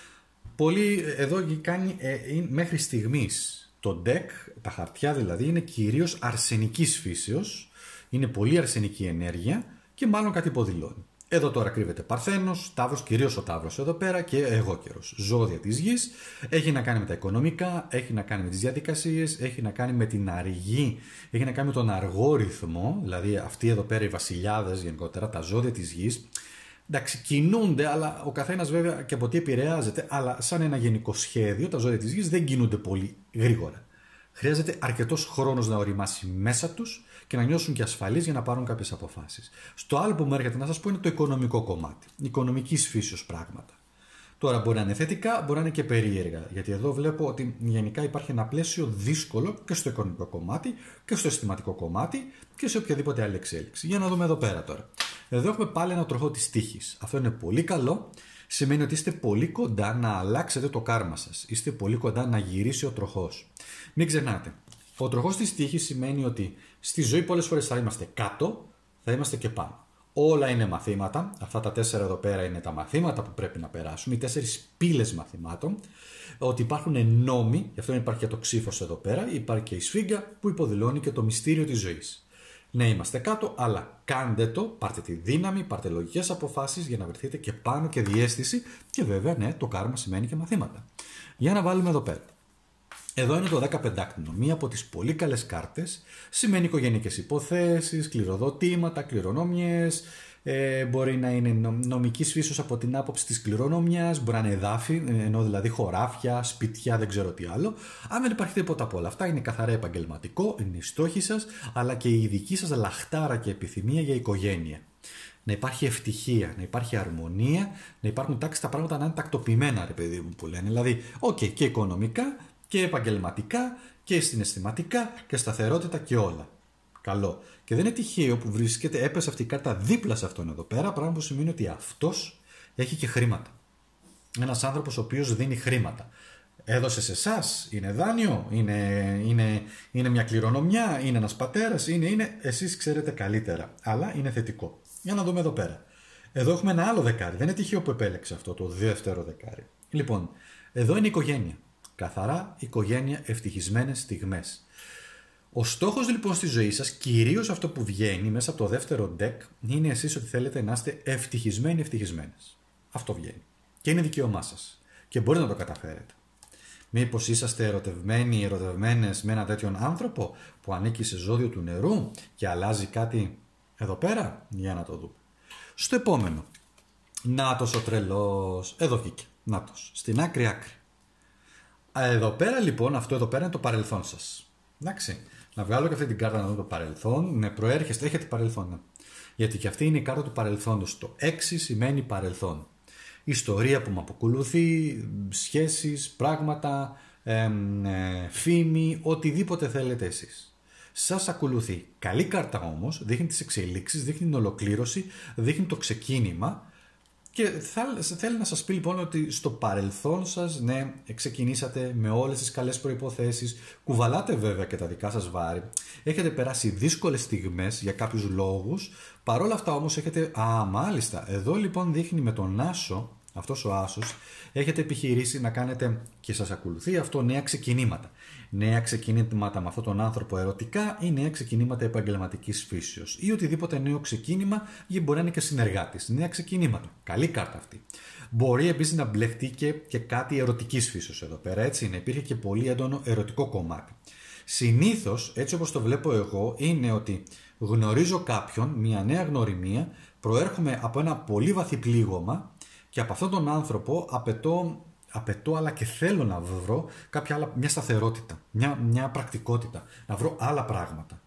Πολύ, εδώ κάνει ε, ε, μέχρι στιγμής το deck, τα χαρτιά δηλαδή, είναι κυρίως αρσενικής φύσεως, είναι πολύ αρσενική ενέργεια και μάλλον κάτι υποδηλώνει. Εδώ τώρα κρύβεται Παρθένος, Ταύρος, κυρίως ο Ταύρος εδώ πέρα και εγώ καιρός. Ζώδια της γης, έχει να κάνει με τα οικονομικά, έχει να κάνει με τις διαδικασίες, έχει να κάνει με την αργή, έχει να κάνει με τον αργό ρυθμό, δηλαδή αυτοί εδώ πέρα οι βασιλιάδες γενικότερα, τα ζώδια της γης, εντάξει, κινούνται, αλλά ο καθένας βέβαια και από τι επηρεάζεται, αλλά σαν ένα γενικό σχέδιο, τα ζώδια της γης δεν κινούνται πολύ γρήγορα. Χρειάζεται αρκετός χρόνος να οριμάσει μέσα τους και να νιώσουν και ασφαλείς για να πάρουν κάποιες αποφάσεις. Στο άλλο που μου έρχεται να σας πω είναι το οικονομικό κομμάτι. Οικονομικής φύσεως πράγματα. Τώρα μπορεί να είναι θετικά, μπορεί να είναι και περίεργα. Γιατί εδώ βλέπω ότι γενικά υπάρχει ένα πλαίσιο δύσκολο και στο οικονομικό κομμάτι και στο αισθηματικό κομμάτι και σε οποιαδήποτε άλλη εξέλιξη. Για να δούμε εδώ πέρα τώρα. Εδώ έχουμε πάλι ένα τροχό της τύχης. Αυτό είναι πολύ καλό. Σημαίνει ότι είστε πολύ κοντά να αλλάξετε το κάρμα σας. Είστε πολύ κοντά να γυρίσει ο τροχός. Μην ξεχνάτε. Ο τροχός της τύχης σημαίνει ότι στη ζωή πολλές φορές θα είμαστε κάτω, θα είμαστε και πάνω. Όλα είναι μαθήματα. Αυτά τα τέσσερα εδώ πέρα είναι τα μαθήματα που πρέπει να περάσουμε. Οι τέσσερις πύλες μαθημάτων. Ότι υπάρχουν νόμοι, γι' αυτό υπάρχει και το ξύφος εδώ πέρα. Υπάρχει και η σφίγγα που υποδηλώνει και το μυστήριο της ζωής. Ναι, είμαστε κάτω, αλλά κάντε το, πάρτε τη δύναμη, πάρτε λογικές αποφάσεις για να βρεθείτε και πάνω και διαίσθηση. Και βέβαια, ναι, το κάρμα σημαίνει και μαθήματα. Για να βάλουμε εδώ πέρα. Εδώ είναι το δεκαπεντάκτηνο, μία από τις πολύ καλές κάρτες, σημαίνει οικογενειακές υποθέσεις, κληροδοτήματα, κληρονόμιες, ε, μπορεί να είναι νομικής φύσεως από την άποψη της κληρονομιάς, μπορεί να είναι εδάφη, ενώ δηλαδή χωράφια, σπιτιά, δεν ξέρω τι άλλο. Αν δεν υπάρχει τίποτα από όλα αυτά, είναι καθαρά επαγγελματικό, είναι οι στόχοι σας, αλλά και η δική σας λαχτάρα και επιθυμία για οικογένεια. Να υπάρχει ευτυχία, να υπάρχει αρμονία, να υπάρχουν τάξεις τα πράγματα να είναι τακτοποιημένα, ρε παιδί μου που λένε. Δηλαδή, οκ, okay, και οικονομικά Και επαγγελματικά και συναισθηματικά και σταθερότητα και όλα. Καλό. Και δεν είναι τυχαίο που βρίσκεται, έπεσε αυτή η κάρτα δίπλα σε αυτόν εδώ πέρα, πράγμα που σημαίνει ότι αυτός έχει και χρήματα. Ένας άνθρωπος ο οποίος δίνει χρήματα. Έδωσε σε εσάς, είναι δάνειο, είναι, είναι, είναι μια κληρονομιά, είναι ένας πατέρας, είναι, είναι, εσείς ξέρετε καλύτερα. Αλλά είναι θετικό. Για να δούμε εδώ πέρα. Εδώ έχουμε ένα άλλο δεκάρι. Δεν είναι τυχαίο που επέλεξε αυτό το δεύτερο δεκάρι. Λοιπόν, εδώ είναι η οικογένεια. Καθαρά οικογένεια, ευτυχισμένες στιγμές. Ο στόχος λοιπόν στη ζωή σας, κυρίως αυτό που βγαίνει μέσα από το δεύτερο deck, είναι εσείς ότι θέλετε να είστε ευτυχισμένοι, ευτυχισμένες. Αυτό βγαίνει. Και είναι δικαίωμά σας. Και μπορείτε να το καταφέρετε. Μήπως είσαστε ερωτευμένοι, ερωτευμένες με έναν τέτοιον άνθρωπο που ανήκει σε ζώδιο του νερού και αλλάζει κάτι εδώ πέρα? Για να το δούμε. Στο επόμενο. Νάτος ο τρελός. Εδώ βγήκε. Νάτος. Στην άκρη άκρη. Εδώ πέρα λοιπόν, αυτό εδώ πέρα είναι το παρελθόν σας. Εντάξει. Να βγάλω και αυτή την κάρτα να δω το παρελθόν. Ναι, προέρχεστε, έχετε παρελθόν. Ναι. Γιατί και αυτή είναι η κάρτα του παρελθόντος. Το έξι σημαίνει παρελθόν. Ιστορία που με αποκολουθεί, σχέσεις, πράγματα, ε, ε, φήμη, οτιδήποτε θέλετε εσείς. Σας ακολουθεί. Καλή κάρτα όμως, δείχνει τις εξελίξεις, δείχνει την ολοκλήρωση, δείχνει το ξεκίνημα και θα, θέλει να σας πει λοιπόν ότι στο παρελθόν σας, ναι, ξεκινήσατε με όλες τις καλές προϋποθέσεις, κουβαλάτε βέβαια και τα δικά σας βάρη, έχετε περάσει δύσκολες στιγμές για κάποιους λόγους, παρόλα αυτά όμως έχετε, α μάλιστα, εδώ λοιπόν δείχνει με τον Άσο, αυτός ο Άσος, έχετε επιχειρήσει να κάνετε και σας ακολουθεί αυτό νέα ξεκινήματα. Νέα ξεκινήματα με αυτόν τον άνθρωπο ερωτικά ή νέα ξεκινήματα επαγγελματικής φύσεως ή οτιδήποτε νέο ξεκίνημα ή μπορεί να είναι και συνεργάτης. Νέα ξεκινήματα. Καλή κάρτα αυτή. Μπορεί επίσης να μπλεχτεί και, και κάτι ερωτικής φύσεως εδώ πέρα, έτσι είναι. Υπήρχε και πολύ έντονο ερωτικό κομμάτι. Συνήθως, έτσι όπως το βλέπω εγώ, είναι ότι γνωρίζω κάποιον, μια νέα γνωριμία, προέρχομαι από ένα πολύ βαθύ πλήγωμα και από αυτόν τον άνθρωπο απαιτώ, απαιτώ αλλά και θέλω να βρω κάποια άλλα, μια σταθερότητα, μια, μια πρακτικότητα, να βρω άλλα πράγματα.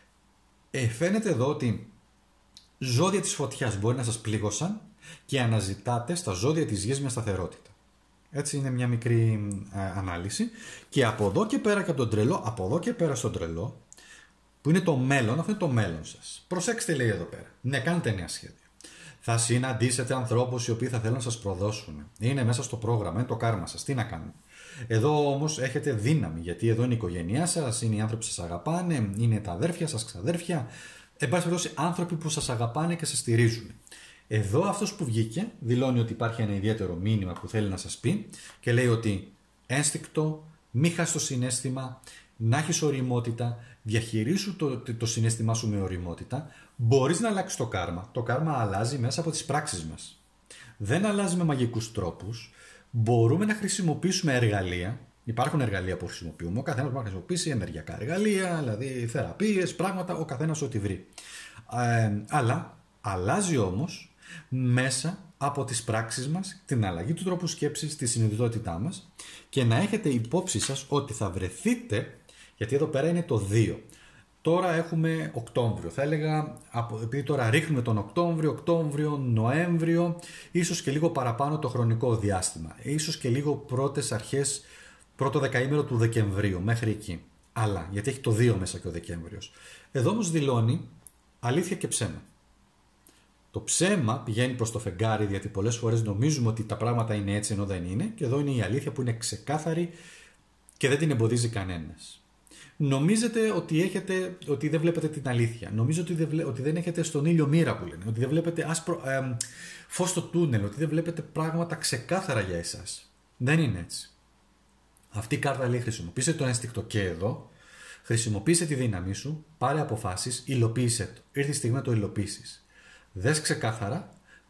Ε, φαίνεται εδώ ότι ζώδια της φωτιάς μπορεί να σας πλήγωσαν και αναζητάτε στα ζώδια της γης μια σταθερότητα. Έτσι είναι μια μικρή ε, ανάλυση. Και από εδώ και πέρα και από τον τρελό, από εδώ και πέρα στον τρελό, που είναι το μέλλον, αυτό είναι το μέλλον σας. Προσέξτε λέει εδώ πέρα. Ναι, κάντε νέα σχέδια. Θα συναντήσετε ανθρώπους οι οποίοι θα θέλουν να σας προδώσουν. Είναι μέσα στο πρόγραμμα, είναι το κάρμα σας. Τι να κάνουμε. Εδώ όμως έχετε δύναμη, γιατί εδώ είναι η οικογένειά σας, είναι οι άνθρωποι που σας αγαπάνε, είναι τα αδέρφια σας, ξαδέρφια. Εν πάση περιπτώσει, άνθρωποι που σας αγαπάνε και σας στηρίζουν. Εδώ αυτός που βγήκε δηλώνει ότι υπάρχει ένα ιδιαίτερο μήνυμα που θέλει να σας πει και λέει ότι ένστικτο, μη χάσεις το συναίσθημα, να έχεις ωριμότητα, διαχειρίσου το, το, το συναίσθημά σου με ωριμότητα. Μπορείς να αλλάξεις το κάρμα. Το κάρμα αλλάζει μέσα από τις πράξεις μας. Δεν αλλάζει με μαγικούς τρόπους. Μπορούμε να χρησιμοποιήσουμε εργαλεία. Υπάρχουν εργαλεία που χρησιμοποιούμε. Ο καθένας μπορεί να χρησιμοποιήσει ενεργειακά εργαλεία, δηλαδή θεραπείες, πράγματα, ο καθένας ό,τι βρει. Ε, αλλά αλλάζει όμως μέσα από τις πράξεις μας, την αλλαγή του τρόπου σκέψης, τη συνειδητότητά μας και να έχετε υπόψη σας ότι θα βρεθείτε, γιατί εδώ πέρα είναι το δύο. Τώρα έχουμε Οκτώβριο. Θα έλεγα, επειδή τώρα ρίχνουμε τον Οκτώβριο, Οκτώβριο, Νοέμβριο, ίσως και λίγο παραπάνω το χρονικό διάστημα. Ίσως και λίγο πρώτες αρχές, πρώτο δεκαήμερο του Δεκεμβρίου, μέχρι εκεί. Αλλά, γιατί έχει το δύο μέσα και ο Δεκέμβριος. Εδώ όμως δηλώνει αλήθεια και ψέμα. Το ψέμα πηγαίνει προς το φεγγάρι, γιατί πολλές φορές νομίζουμε ότι τα πράγματα είναι έτσι ενώ δεν είναι. Και εδώ είναι η αλήθεια που είναι ξεκάθαρη και δεν την εμποδίζει κανένας. Νομίζετε ότι, έχετε, ότι δεν βλέπετε την αλήθεια. Νομίζετε ότι δεν, ότι δεν έχετε στον ήλιο μοίρα που λένε. Ότι δεν βλέπετε άσπρο, ε, φως στο τούνελ. Ότι δεν βλέπετε πράγματα ξεκάθαρα για εσάς. Δεν είναι έτσι. Αυτή η κάρτα λέει χρησιμοποίησε το ένστικτο και εδώ. Χρησιμοποίησε τη δύναμή σου. Πάρε αποφάσεις. Υλοποίησε το. Ήρθε η στιγμή να το υλοποιήσεις. Δες ξεκάθαρα.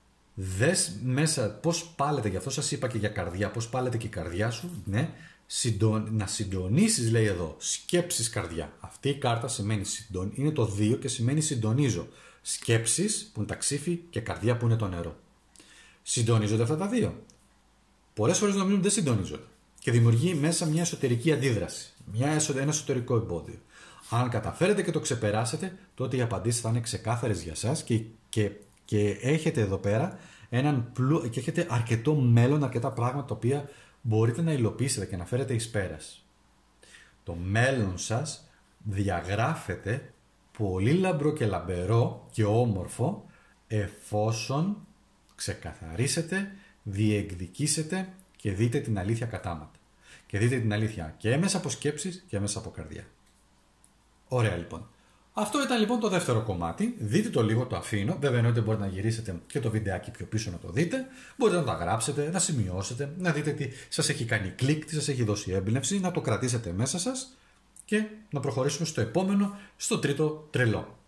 Δες μέσα πώς πάλετε. Γι' αυτό σας είπα και για καρδιά. Πώς πάλετε και η καρδιά σου. Ναι. Συντον... Να συντονίσεις λέει εδώ, σκέψεις καρδιά. Αυτή η κάρτα σημαίνει συντον... είναι το δύο και σημαίνει συντονίζω. Σκέψεις που είναι τα ξύφη και καρδιά που είναι το νερό. Συντονίζονται αυτά τα δύο. Πολλές φορές νομίζουν δεν συντονίζονται. Και δημιουργεί μέσα μια εσωτερική αντίδραση. Μια εσω... Ένα εσωτερικό εμπόδιο. Αν καταφέρετε και το ξεπεράσετε, τότε οι απαντήσεις θα είναι ξεκάθαρες για σας και, και... και έχετε εδώ πέρα έναν πλου... και έχετε αρκετό μέλλον, αρκετά πράγματα τα οποία μπορείτε να υλοποιήσετε και να φέρετε εις πέρας. Το μέλλον σας διαγράφεται πολύ λαμπρό και λαμπερό και όμορφο εφόσον ξεκαθαρίσετε, διεκδικήσετε και δείτε την αλήθεια κατάματα. Και δείτε την αλήθεια και μέσα από σκέψεις και μέσα από καρδιά. Ωραία λοιπόν. Αυτό ήταν λοιπόν το δεύτερο κομμάτι. Δείτε το λίγο, το αφήνω. Βέβαια εννοείται μπορείτε να γυρίσετε και το βιντεάκι πιο πίσω να το δείτε. Μπορείτε να τα γράψετε, να σημειώσετε, να δείτε τι σας έχει κάνει κλικ, τι σας έχει δώσει έμπνευση, να το κρατήσετε μέσα σας και να προχωρήσουμε στο επόμενο, στο τρίτο τρελό.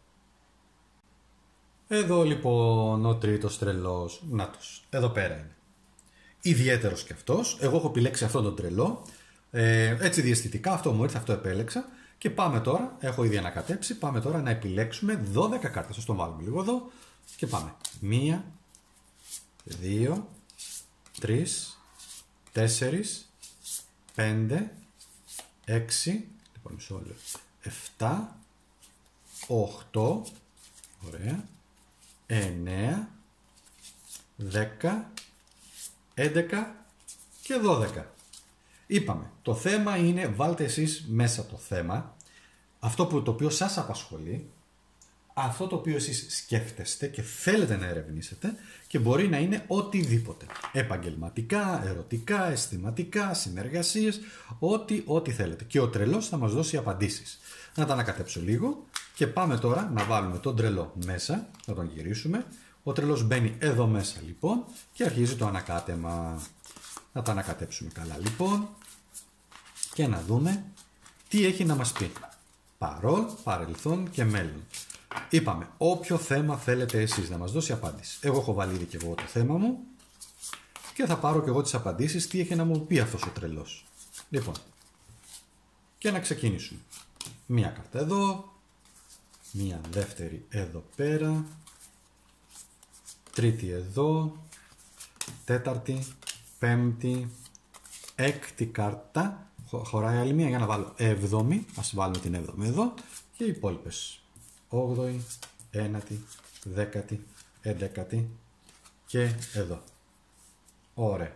Εδώ λοιπόν ο τρίτος τρελός, νάτος, εδώ πέρα είναι. Ιδιαίτερος και αυτός, εγώ έχω επιλέξει αυτόν τον τρελό, ε, έτσι διαισθητικά αυτό μου ήρθε, αυτό επέλεξα. Και πάμε τώρα, έχω ήδη ανακατέψει, πάμε τώρα να επιλέξουμε δώδεκα κάρτες. Ας το βάλουμε λίγο εδώ και πάμε. Μία, δύο, τρεις, τέσσερις, πέντε, έξι, λοιπόν μισό λεπτό, εφτά, οχτώ, ωραία, εννέα, δέκα, έντεκα και δώδεκα. Είπαμε, το θέμα είναι, βάλτε εσείς μέσα το θέμα, αυτό που, το οποίο σας απασχολεί, αυτό το οποίο εσείς σκέφτεστε και θέλετε να ερευνήσετε και μπορεί να είναι οτιδήποτε. Επαγγελματικά, ερωτικά, αισθηματικά, συνεργασίες, ό,τι, ό,τι θέλετε. Και ο τρελός θα μας δώσει απαντήσεις. Να τα ανακατέψω λίγο και πάμε τώρα να βάλουμε τον τρελό μέσα, να τον γυρίσουμε. Ο τρελός μπαίνει εδώ μέσα λοιπόν και αρχίζει το ανακάτεμα. Να τα ανακατέψουμε καλά λοιπόν και να δούμε τι έχει να μας πει. Παρόν, παρελθόν και μέλλον. Είπαμε, όποιο θέμα θέλετε εσείς να μας δώσει απάντηση. Εγώ έχω βάλει ήδη και εγώ το θέμα μου και θα πάρω και εγώ τις απαντήσεις τι έχει να μου πει αυτός ο τρελός. Λοιπόν, και να ξεκινήσουμε. Μία κάρτα εδώ, μία δεύτερη εδώ πέρα, τρίτη εδώ, τέταρτη, πέμπτη, έκτη κάρτα, χωράει άλλη μία για να βάλω έβδομη, ας βάλουμε την έβδομη εδώ και οι υπόλοιπες όγδοη, ένατη, δέκατη, έντεκατη και εδώ. Ωραία.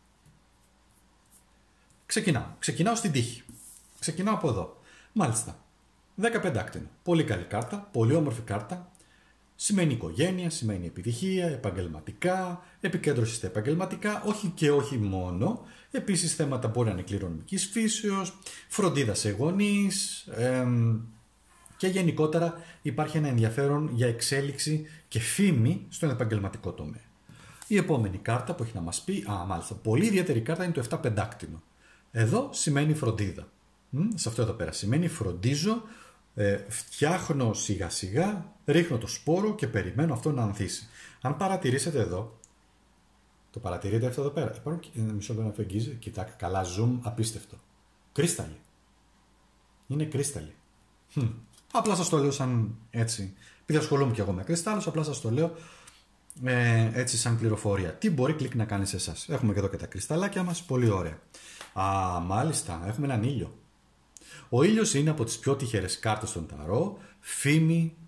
Ξεκινάω. Ξεκινάω στην τύχη. Ξεκινάω από εδώ. Μάλιστα. δεκαπεντάκτηνο. Πολύ καλή κάρτα, πολύ όμορφη κάρτα. Σημαίνει οικογένεια, σημαίνει επιτυχία, επαγγελματικά, επικέντρωση στα επαγγελματικά, όχι και όχι μόνο. Επίσης θέματα μπορεί να είναι κληρονομικής φύσεως, φροντίδα σε γονείς εμ, και γενικότερα υπάρχει ένα ενδιαφέρον για εξέλιξη και φήμη στον επαγγελματικό τομέα. Η επόμενη κάρτα που έχει να μας πει, α μάλιστα, πολύ ιδιαίτερη κάρτα είναι το επτά πεντάκτηνο. Εδώ σημαίνει φροντίδα. Μ, σε αυτό εδώ πέρα σημαίνει φροντίζω, ε, φτιάχνω σιγά σιγά, ρίχνω το σπόρο και περιμένω αυτό να ανθίσει. Αν παρατηρήσετε εδώ, το παρατηρείτε αυτό εδώ πέρα, υπάρχουν μισό λεπτό να το εγγύζει, κοιτάξτε καλά, zoom απίστευτο. Κρίσταλλοι. Είναι κρίσταλλοι. Hm. Απλά σας το λέω σαν έτσι, επειδή ασχολούμαι και εγώ με κρυστάλλους, απλά σας το λέω ε, έτσι σαν πληροφορία. Τι μπορεί κλικ να κάνει σε εσάς. Έχουμε και εδώ και τα κρυσταλλάκια μας, πολύ ωραία. Α, μάλιστα, έχουμε έναν ήλιο. Ο ήλιος είναι από τις πιο τυχερές κάρτες των ταρό, φήμη,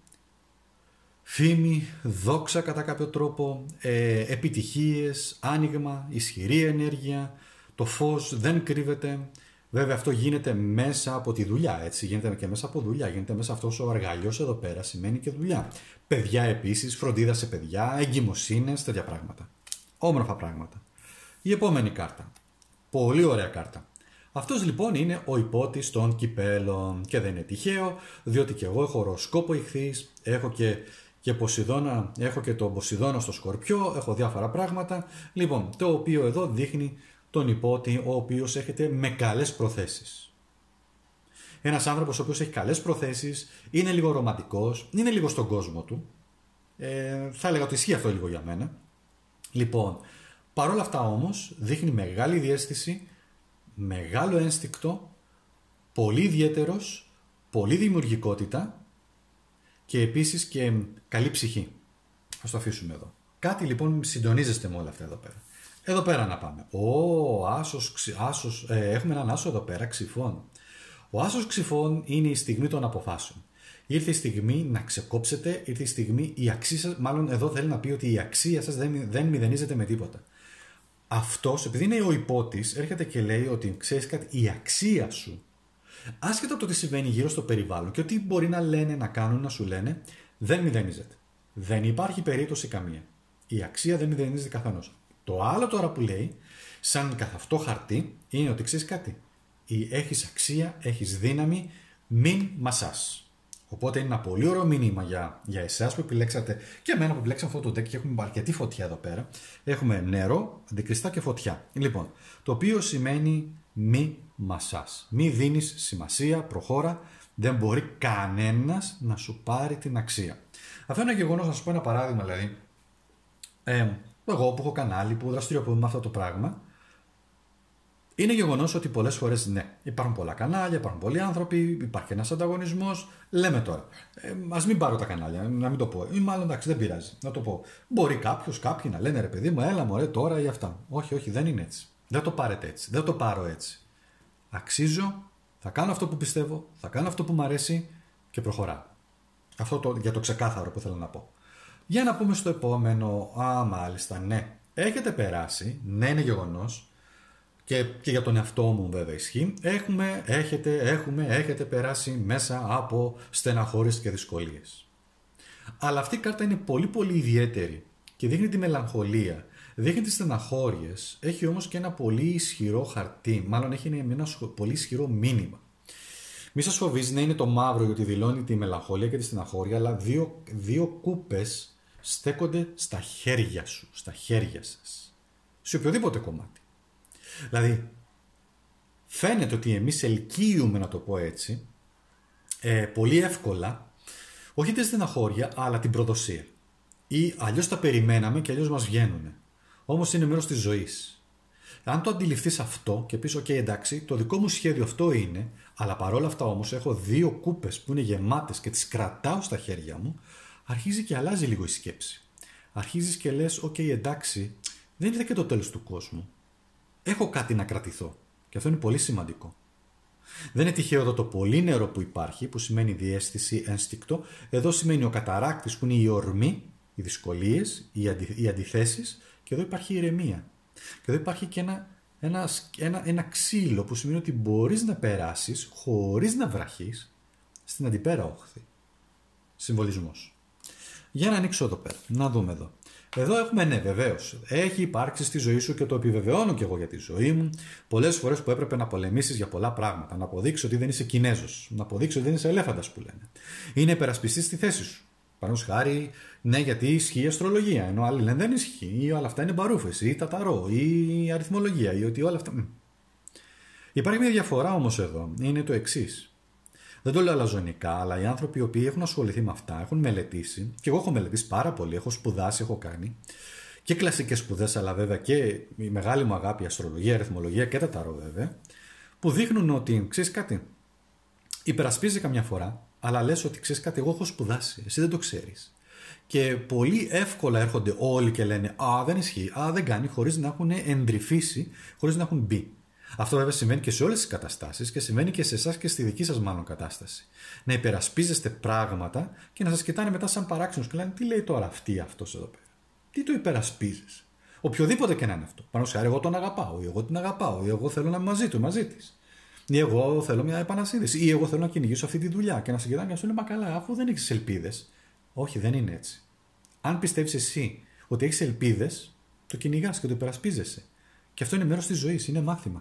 φήμη, δόξα κατά κάποιο τρόπο, ε, επιτυχίες, άνοιγμα, ισχυρή ενέργεια, το φως δεν κρύβεται. Βέβαια αυτό γίνεται μέσα από τη δουλειά, έτσι, γίνεται και μέσα από δουλειά, γίνεται μέσα αυτός ο αργαλιός εδώ πέρα, σημαίνει και δουλειά. Παιδιά επίσης, φροντίδα σε παιδιά, εγκυμοσύνες, τέτοια πράγματα. Όμορφα πράγματα. Η επόμενη κάρτα. Πολύ ωραία κάρτα. Αυτός λοιπόν είναι ο υπότης των κυπέλων και δεν είναι τυχαίο, διότι και εγώ έχω οροσκόπο Ιχθύης, έχω και, και, Ποσειδώνα, έχω και τον Ποσειδώνα στο Σκορπιό, έχω διάφορα πράγματα, λοιπόν, το οποίο εδώ δείχνει τον υπότη ο οποίος έχετε με καλές προθέσεις. Ένας άνθρωπος ο οποίος έχει καλές προθέσεις, είναι λίγο ρομαντικός, είναι λίγο στον κόσμο του, ε, θα έλεγα ότι ισχύει αυτό λίγο για μένα. Λοιπόν, παρόλα αυτά όμως δείχνει μεγάλη διαίσθηση, μεγάλο ένστικτο, πολύ ιδιαίτερος, πολύ δημιουργικότητα και επίσης και καλή ψυχή. Ας το αφήσουμε εδώ. Κάτι λοιπόν συντονίζεστε με όλα αυτά εδώ πέρα. Εδώ πέρα να πάμε. Ο άσος, άσος, ε, έχουμε έναν άσο εδώ πέρα, ξυφών. Ο άσος ξυφών είναι η στιγμή των αποφάσεων. Ήρθε η στιγμή να ξεκόψετε, ήρθε η στιγμή, η αξία σας, μάλλον εδώ θέλει να πει ότι η αξία σας δεν, δεν μηδενίζεται με τίποτα. Αυτός, επειδή είναι ο υπότης, έρχεται και λέει ότι ξέρεις κάτι, η αξία σου Άσχετα από το τι συμβαίνει γύρω στο περιβάλλον και ότι μπορεί να λένε, να κάνουν, να σου λένε, δεν μηδενίζεται. Δεν υπάρχει περίπτωση καμία. Η αξία δεν μηδενίζεται καθενός. Το άλλο τώρα που λέει, σαν καθ' αυτό χαρτί, είναι ότι ξέρεις κάτι. Έχεις αξία, έχεις δύναμη, μην μασάς. Οπότε είναι ένα πολύ ωραίο μήνυμα για, για εσάς που επιλέξατε και εμένα που επιλέξαμε αυτό το deck και έχουμε αρκετή φωτιά εδώ πέρα. Έχουμε νερό, αντικριστά και φωτιά. Λοιπόν, το οποίο σημαίνει μη μασάς. Μη δίνεις σημασία, προχώρα. Δεν μπορεί κανένας να σου πάρει την αξία. Αυτό είναι ένα γεγονός, να σου πω ένα παράδειγμα δηλαδή. Ε, εγώ που έχω κανάλι, που δραστηριοποιούμε με αυτό το πράγμα, είναι γεγονός ότι πολλές φορές ναι, υπάρχουν πολλά κανάλια, υπάρχουν πολλοί άνθρωποι, υπάρχει ένας ανταγωνισμός. Λέμε τώρα, ε, ας μην πάρω τα κανάλια, να μην το πω. Ή μάλλον εντάξει, δεν πειράζει, να το πω. Μπορεί κάποιος, κάποιοι να λένε ρε παιδί μου, έλα μωρέ τώρα ή αυτά. Όχι, όχι, δεν είναι έτσι. Δεν το πάρετε έτσι, δεν το πάρω έτσι. Αξίζω, θα κάνω αυτό που πιστεύω, θα κάνω αυτό που μου αρέσει και προχωράω. Αυτό το, για το ξεκάθαρο που θέλω να πω. Για να πούμε στο επόμενο, α, μάλιστα, ναι. Έχετε περάσει, ναι, είναι γεγονός. Και, και για τον εαυτό μου βέβαια ισχύει. Έχουμε, έχετε, έχουμε, έχετε περάσει μέσα από στεναχώρες και δυσκολίες. Αλλά αυτή η κάρτα είναι πολύ πολύ ιδιαίτερη και δείχνει τη μελαγχολία, δείχνει τις στεναχώριες, έχει όμως και ένα πολύ ισχυρό χαρτί, μάλλον έχει ένα πολύ ισχυρό μήνυμα. Μη σας φοβίζει να είναι το μαύρο γιατί δηλώνει τη μελαγχολία και τη στεναχώρια, αλλά δύο, δύο κούπες στέκονται στα χέρια σου, στα χέρια σας, σε οποιοδήποτε κομμάτι. Δηλαδή, φαίνεται ότι εμείς ελκύουμε, να το πω έτσι, ε, πολύ εύκολα, όχι τη στεναχώρια, αλλά την προδοσία. Ή αλλιώς τα περιμέναμε και αλλιώς μας βγαίνουν. Όμως είναι μέρος της ζωής. Αν το αντιληφθείς αυτό και πεις, ok, εντάξει, το δικό μου σχέδιο αυτό είναι, αλλά παρόλα αυτά όμως έχω δύο κούπες που είναι γεμάτες και τις κρατάω στα χέρια μου, αρχίζει και αλλάζει λίγο η σκέψη. Αρχίζεις και λες, ok, εντάξει, δεν είναι και το τέλος του κόσμου. Έχω κάτι να κρατηθώ. Και αυτό είναι πολύ σημαντικό. Δεν είναι τυχαίο εδώ το πολύ νερό που υπάρχει, που σημαίνει διαίσθηση, ένστικτο. Εδώ σημαίνει ο καταράκτης που είναι η ορμή, οι δυσκολίες, οι, αντι, οι αντιθέσεις. Και εδώ υπάρχει η ηρεμία. Και εδώ υπάρχει και ένα, ένα, ένα, ένα ξύλο που σημαίνει ότι μπορείς να περάσεις χωρίς να βραχείς στην αντιπέρα όχθη. Συμβολισμός. Για να ανοίξω εδώ πέρα. Να δούμε εδώ. Εδώ έχουμε, ναι, βεβαίως. Έχει υπάρξει στη ζωή σου και το επιβεβαιώνω και εγώ για τη ζωή μου. Πολλές φορές που έπρεπε να πολεμήσεις για πολλά πράγματα. Να αποδείξεις ότι δεν είσαι Κινέζος. Να αποδείξεις ότι δεν είσαι ελέφαντας που λένε. Ή να υπερασπιστείς στη θέση σου. Παραδείγματος χάρη, ναι, γιατί ισχύει η αστρολογία. Ενώ άλλοι λένε δεν ισχύει. Ή όλα αυτά είναι μπαρούφες. Ή τα ταρό. Ή η αριθμολογία. Ή ότι όλα αυτά. Υπάρχει μια διαφορά όμως εδώ. Είναι το εξής. Δεν το λέω αλαζονικά, αλλά οι άνθρωποι οι οποίοι έχουν ασχοληθεί με αυτά, έχουν μελετήσει, και εγώ έχω μελετήσει πάρα πολύ, έχω σπουδάσει, έχω κάνει και κλασικές σπουδές, αλλά βέβαια και η μεγάλη μου αγάπη, η αστρολογία, η αριθμολογία και τα ταρό βέβαια, που δείχνουν ότι ξέρεις κάτι, υπερασπίζει καμιά φορά, αλλά λες ότι ξέρεις κάτι, εγώ έχω σπουδάσει, εσύ δεν το ξέρεις. Και πολύ εύκολα έρχονται όλοι και λένε α, δεν ισχύει, α, δεν κάνει, χωρίς να έχουν εντρυφήσει, χωρίς να έχουν μπει. Αυτό βέβαια συμβαίνει και σε όλες τις καταστάσεις και συμβαίνει και σε εσάς και στη δική σας μάλλον κατάσταση. Να υπερασπίζεστε πράγματα και να σας κοιτάνε μετά σαν παράξενους και λένε τι λέει τώρα αυτή αυτός εδώ πέρα. Τι το υπερασπίζεις. Οποιοδήποτε και να είναι αυτό. Πάνω σε εγώ τον αγαπάω, ή εγώ την αγαπάω, ή εγώ θέλω να είμαι μαζί του, μαζί της. Ή εγώ θέλω μια επανασύνδεση, ή εγώ θέλω να κυνηγήσω αυτή τη δουλειά και να σε κοιτάνε και να σου λένε μα καλά, αφού δεν έχεις ελπίδες. Όχι, δεν είναι έτσι. Αν πιστεύεις εσύ ότι έχεις ελπίδες, το κυνηγάς και το υπερασπίζεσαι. Και αυτό είναι μέρος της ζωής, είναι μάθημα.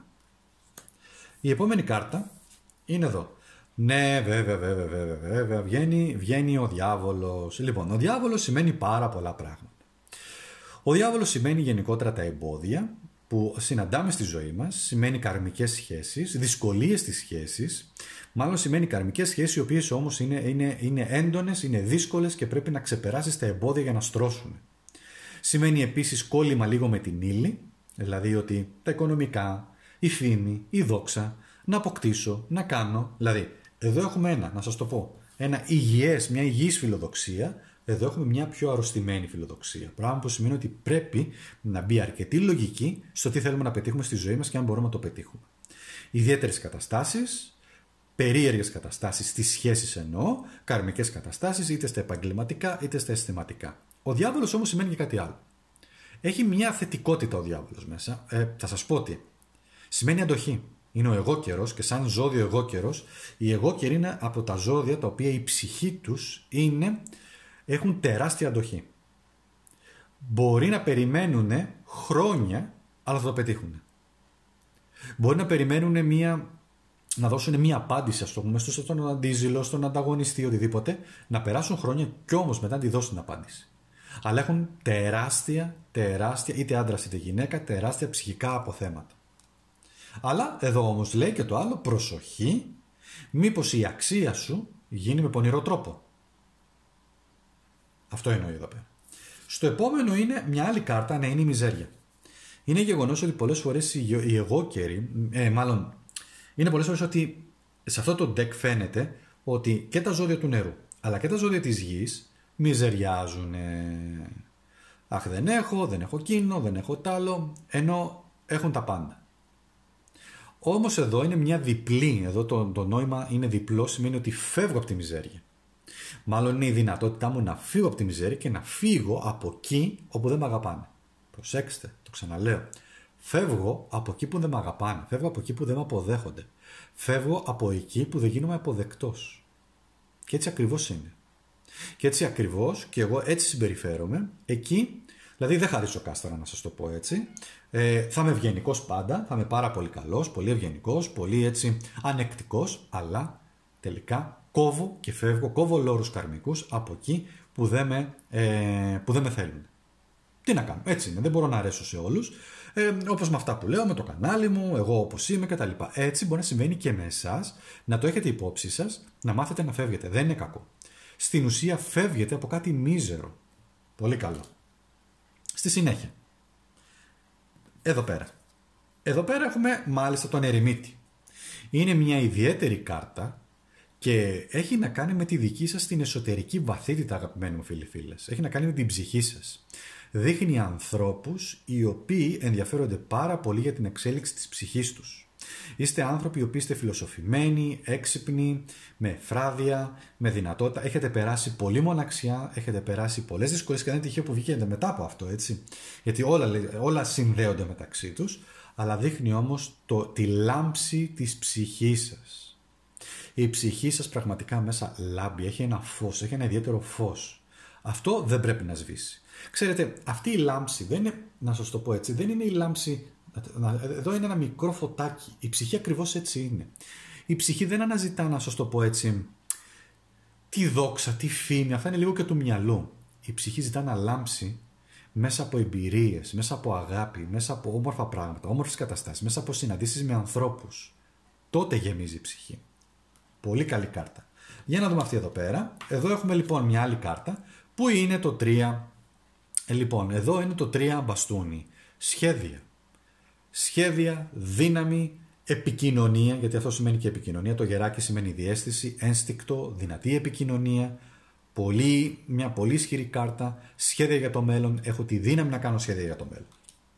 Η επόμενη κάρτα είναι εδώ. Ναι, βέβαια, βέβαια, βέβαια, βέβαια. Βγαίνει, βγαίνει ο διάβολος. Λοιπόν, ο διάβολος σημαίνει πάρα πολλά πράγματα. Ο διάβολος σημαίνει γενικότερα τα εμπόδια που συναντάμε στη ζωή μας, σημαίνει καρμικές σχέσεις, δυσκολίες στις σχέσεις, μάλλον σημαίνει καρμικές σχέσεις οι οποίες όμως είναι, είναι, είναι έντονες, είναι δύσκολες και πρέπει να ξεπεράσεις τα εμπόδια για να στρώσουν. Σημαίνει επίσης κόλλημα λίγο με την ύλη, δηλαδή ότι τα οικονομικά, η φήμη, η δόξα, να αποκτήσω, να κάνω. Δηλαδή, εδώ έχουμε ένα, να σας το πω, ένα υγιές, μια υγιής φιλοδοξία, εδώ έχουμε μια πιο αρρωστημένη φιλοδοξία. Πράγμα που σημαίνει ότι πρέπει να μπει αρκετή λογική στο τι θέλουμε να πετύχουμε στη ζωή μας και αν μπορούμε να το πετύχουμε. Ιδιαίτερες καταστάσεις, περίεργες καταστάσεις στις σχέσεις εννοώ, καρμικές καταστάσεις, είτε στα επαγγελματικά είτε στα αισθηματικά. Ο διάβολος όμως σημαίνει και κάτι άλλο. Έχει μια θετικότητα ο διάβολος μέσα. Ε, θα σας πω τι. Σημαίνει αντοχή. είναι ο εγώ καιρός και σαν ζώδιο εγώ καιρός, οι εγώ καιροί είναι από τα ζώδια τα οποία η ψυχή τους είναι, έχουν τεράστια αντοχή. Μπορεί να περιμένουν χρόνια, αλλά θα το πετύχουν. Μπορεί να περιμένουν μία, να δώσουν μία απάντηση, ας το πούμε, στον αντίζηλο, στον ανταγωνιστή, οτιδήποτε, να περάσουν χρόνια κι όμως μετά να τη δώσουν την απάντηση. Αλλά έχουν τεράστια, τεράστια, είτε άντρας είτε γυναίκα, τεράστια ψυχικά αποθέματα. Αλλά εδώ όμως λέει και το άλλο, προσοχή, μήπως η αξία σου γίνει με πονηρό τρόπο. Αυτό εννοεί εδώ πέρα. Στο επόμενο είναι μια άλλη κάρτα, να είναι η μιζέρια. Είναι γεγονός ότι πολλές φορές οι εγώ καιροί, ε, μάλλον είναι πολλές φορές ότι σε αυτό το deck φαίνεται ότι και τα ζώδια του νερού αλλά και τα ζώδια της γης μιζεριάζουν. Αχ, δεν έχω, δεν έχω εκείνο, δεν έχω τ' άλλο, ενώ έχουν τα πάντα. Όμως εδώ είναι μια διπλή, εδώ το, το νόημα είναι διπλό, σημαίνει ότι φεύγω από τη μιζέρια. Μάλλον είναι η δυνατότητά μου να φύγω από τη μιζέρια και να φύγω από εκεί όπου δεν με αγαπάνε. Προσέξτε, το ξαναλέω. Φεύγω από εκεί που δεν με αγαπάνε. Φεύγω από εκεί που δεν με αποδέχονται. Φεύγω από εκεί που δεν γίνομαι αποδεκτός. Και έτσι ακριβώς είναι. Και έτσι ακριβώς, και εγώ έτσι συμπεριφέρομαι, εκεί, δηλαδή δεν χαρίζω κάστρα να σας το πω έτσι, ε, θα είμαι ευγενικός πάντα, θα είμαι πάρα πολύ καλός, πολύ ευγενικός, πολύ έτσι ανεκτικός, αλλά τελικά κόβω και φεύγω, κόβω λόρους καρμικούς από εκεί που δεν με, ε, που δεν με θέλουν. Τι να κάνω, έτσι είναι, δεν μπορώ να αρέσω σε όλους, ε, όπως με αυτά που λέω, με το κανάλι μου, εγώ όπως είμαι κτλ. Έτσι μπορεί να συμβαίνει και με εσάς, να το έχετε υπόψη σας, να μάθετε να φεύγετε, δεν είναι κακό. Στην ουσία φεύγετε από κάτι μίζερο. Πολύ καλό. Στη συνέχεια. Εδώ πέρα. Εδώ πέρα έχουμε μάλιστα τον ερημίτη. Είναι μια ιδιαίτερη κάρτα και έχει να κάνει με τη δική σας την εσωτερική βαθύτητα, αγαπημένοι μου φίλοι φίλες. Έχει να κάνει με την ψυχή σας. Δείχνει ανθρώπους οι οποίοι ενδιαφέρονται πάρα πολύ για την εξέλιξη της ψυχής τους. Είστε άνθρωποι οι οποίοι είστε φιλοσοφημένοι, έξυπνοι, με εφράδια, με δυνατότητα. Έχετε περάσει πολλή μοναξιά, έχετε περάσει πολλές δυσκολίες και δεν είναι τυχαίο που βγήκατε μετά από αυτό, έτσι. Γιατί όλα, όλα συνδέονται μεταξύ τους, αλλά δείχνει όμως το, τη λάμψη της ψυχής σας. Η ψυχή σας πραγματικά μέσα λάμπει, έχει ένα φως, έχει ένα ιδιαίτερο φως. Αυτό δεν πρέπει να σβήσει. Ξέρετε, αυτή η λάμψη δεν είναι, να σας το πω έτσι, δεν είναι η λάμψη. Εδώ είναι ένα μικρό φωτάκι. Η ψυχή ακριβώς έτσι είναι. Η ψυχή δεν αναζητά, να σας το πω έτσι, τη δόξα, τη φήμη. Αυτά είναι λίγο και του μυαλού. Η ψυχή ζητά να λάμψει μέσα από εμπειρίες, μέσα από αγάπη, μέσα από όμορφα πράγματα, όμορφες καταστάσεις, μέσα από συναντήσεις με ανθρώπους. Τότε γεμίζει η ψυχή. Πολύ καλή κάρτα. Για να δούμε αυτή εδώ πέρα. Εδώ έχουμε λοιπόν μια άλλη κάρτα που είναι το τρία. Ε, λοιπόν, εδώ είναι το τρία μπαστούνι. Σχέδια. Σχέδια, δύναμη, επικοινωνία, γιατί αυτό σημαίνει και επικοινωνία. Το γεράκι σημαίνει διαίσθηση, ένστικτο, δυνατή επικοινωνία, πολύ, μια πολύ ισχυρή κάρτα, σχέδια για το μέλλον. Έχω τη δύναμη να κάνω σχέδια για το μέλλον.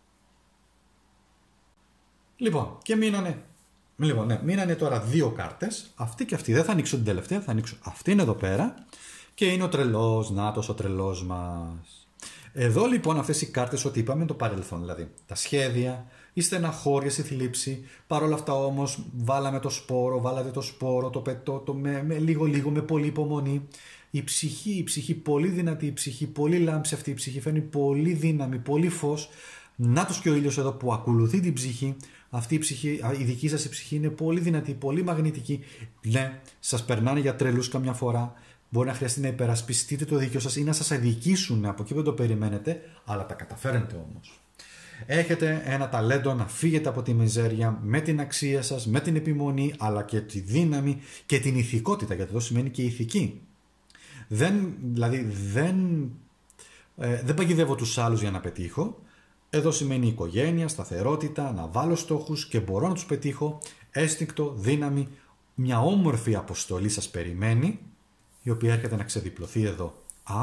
Λοιπόν, και μείνανε, λοιπόν, ναι, μείνανε τώρα δύο κάρτες, αυτή και αυτή. Δεν θα ανοίξω την τελευταία, θα ανοίξω αυτήν εδώ πέρα και είναι ο τρελός, νάτος ο τρελός μας. Εδώ λοιπόν αυτές οι κάρτες, ό,τι είπαμε το παρελθόν, δηλαδή τα σχέδια, η στεναχώρια, η θλίψη. Παρ' όλα αυτά όμως βάλαμε το σπόρο, βάλατε το σπόρο, το πετώ, το με, με λίγο λίγο, με πολύ υπομονή. Η ψυχή, η ψυχή πολύ δυνατή, η ψυχή πολύ λάμψη αυτή, η ψυχή φέρνει πολύ δύναμη, πολύ φως. Νάτος και ο ήλιος εδώ που ακολουθεί την ψυχή. Αυτή η, ψυχή, η δική σας η ψυχή είναι πολύ δυνατή, πολύ μαγνητική. Ναι, σας περνάνε για τρελούς καμιά φορά. Μπορεί να χρειαστεί να υπερασπιστείτε το δίκαιο σας ή να σας αδικήσουν από εκεί που το περιμένετε, αλλά τα καταφέρετε όμως. Έχετε ένα ταλέντο να φύγετε από τη μιζέρια με την αξία σας, με την επιμονή, αλλά και τη δύναμη και την ηθικότητα, γιατί αυτό σημαίνει και ηθική. Δεν, δηλαδή δεν, ε, δεν παγιδεύω τους άλλους για να πετύχω. Εδώ σημαίνει οικογένεια, σταθερότητα, να βάλω στόχους και μπορώ να τους πετύχω. Έστικτο, δύναμη, μια όμορφη αποστολή σας περιμένει, η οποία έρχεται να ξεδιπλωθεί εδώ. Α,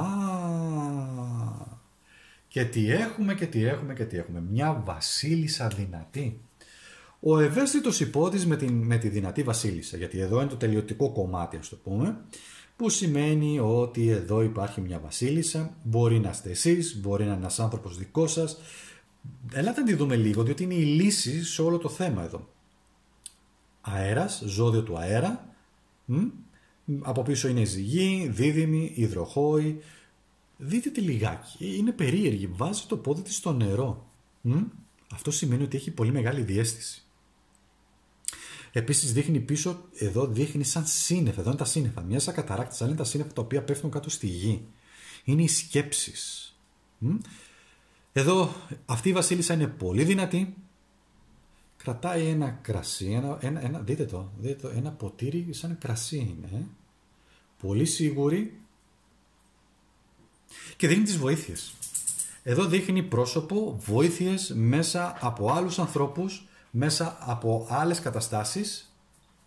και τι έχουμε και τι έχουμε και τι έχουμε. Μια βασίλισσα δυνατή. Ο ευαίσθητος υπότης με, την, με τη δυνατή βασίλισσα, γιατί εδώ είναι το τελειωτικό κομμάτι, ας το πούμε, που σημαίνει ότι εδώ υπάρχει μια βασίλισσα, μπορεί να είστε εσείς, μπορεί να είναι ένας άνθρωπος δικός σας. Ελάτε να τη δούμε λίγο, διότι είναι η λύση σε όλο το θέμα εδώ. αέρας, ζώδιο του αέρα. Μ? Από πίσω είναι η ζυγή, δίδυμη, υδροχόη. Δείτε τη λιγάκι, είναι περίεργη, βάζει το πόδι της στο νερό. Μ? Αυτό σημαίνει ότι έχει πολύ μεγάλη διαίσθηση. Επίσης δείχνει πίσω, εδώ δείχνει σαν σύννεφα, εδώ είναι τα σύννεφα. Μια σαν καταράκτης, αλλά είναι τα σύννεφα τα οποία πέφτουν κάτω στη γη. Είναι οι σκέψεις. Μ? Εδώ αυτή η βασίλισσα είναι πολύ δυνατή. Κρατάει ένα κρασί, ένα, ένα, ένα, δείτε, το, δείτε το, ένα ποτήρι σαν κρασί είναι. Ε? Πολύ σίγουρη. Και δείχνει τις βοήθειες. Εδώ δείχνει πρόσωπο, βοήθειες μέσα από άλλους ανθρώπους, μέσα από άλλες καταστάσεις.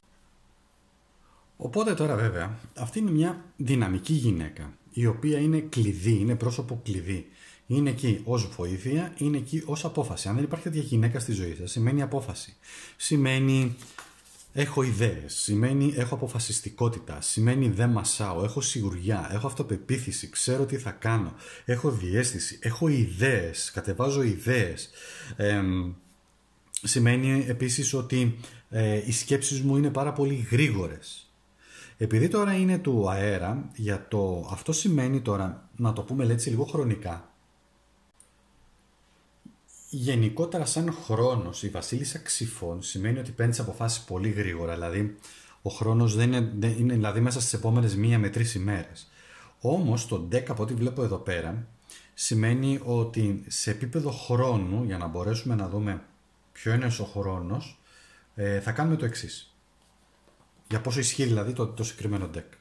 Οπότε τώρα βέβαια, αυτή είναι μια δυναμική γυναίκα, η οποία είναι κλειδί, είναι πρόσωπο κλειδί. Είναι εκεί ως βοήθεια, είναι εκεί ως απόφαση. Αν δεν υπάρχει τέτοια γυναίκα στη ζωή σας, σημαίνει απόφαση. Σημαίνει έχω ιδέες, σημαίνει έχω αποφασιστικότητα, σημαίνει δεν μασάω, έχω σιγουριά, έχω αυτοπεποίθηση, ξέρω τι θα κάνω, έχω διαίσθηση, έχω ιδέες, κατεβάζω ιδέες. Ε, σημαίνει επίσης ότι ε, οι σκέψεις μου είναι πάρα πολύ γρήγορες. Επειδή τώρα είναι του αέρα, για το, αυτό σημαίνει τώρα, να το πούμε έτσι λίγο χρονικά, γενικότερα σαν χρόνος, η βασίλισσα Ξυφών σημαίνει ότι παίρνει αποφάσεις πολύ γρήγορα, δηλαδή ο χρόνος δεν είναι, δεν είναι δηλαδή μέσα στις επόμενες μία με τρεις ημέρες. Όμως το deck από ό,τι βλέπω εδώ πέρα σημαίνει ότι σε επίπεδο χρόνου, για να μπορέσουμε να δούμε ποιο είναι ο χρόνος, ε, θα κάνουμε το εξής. Για πόσο ισχύει δηλαδή το, το συγκεκριμένο deck.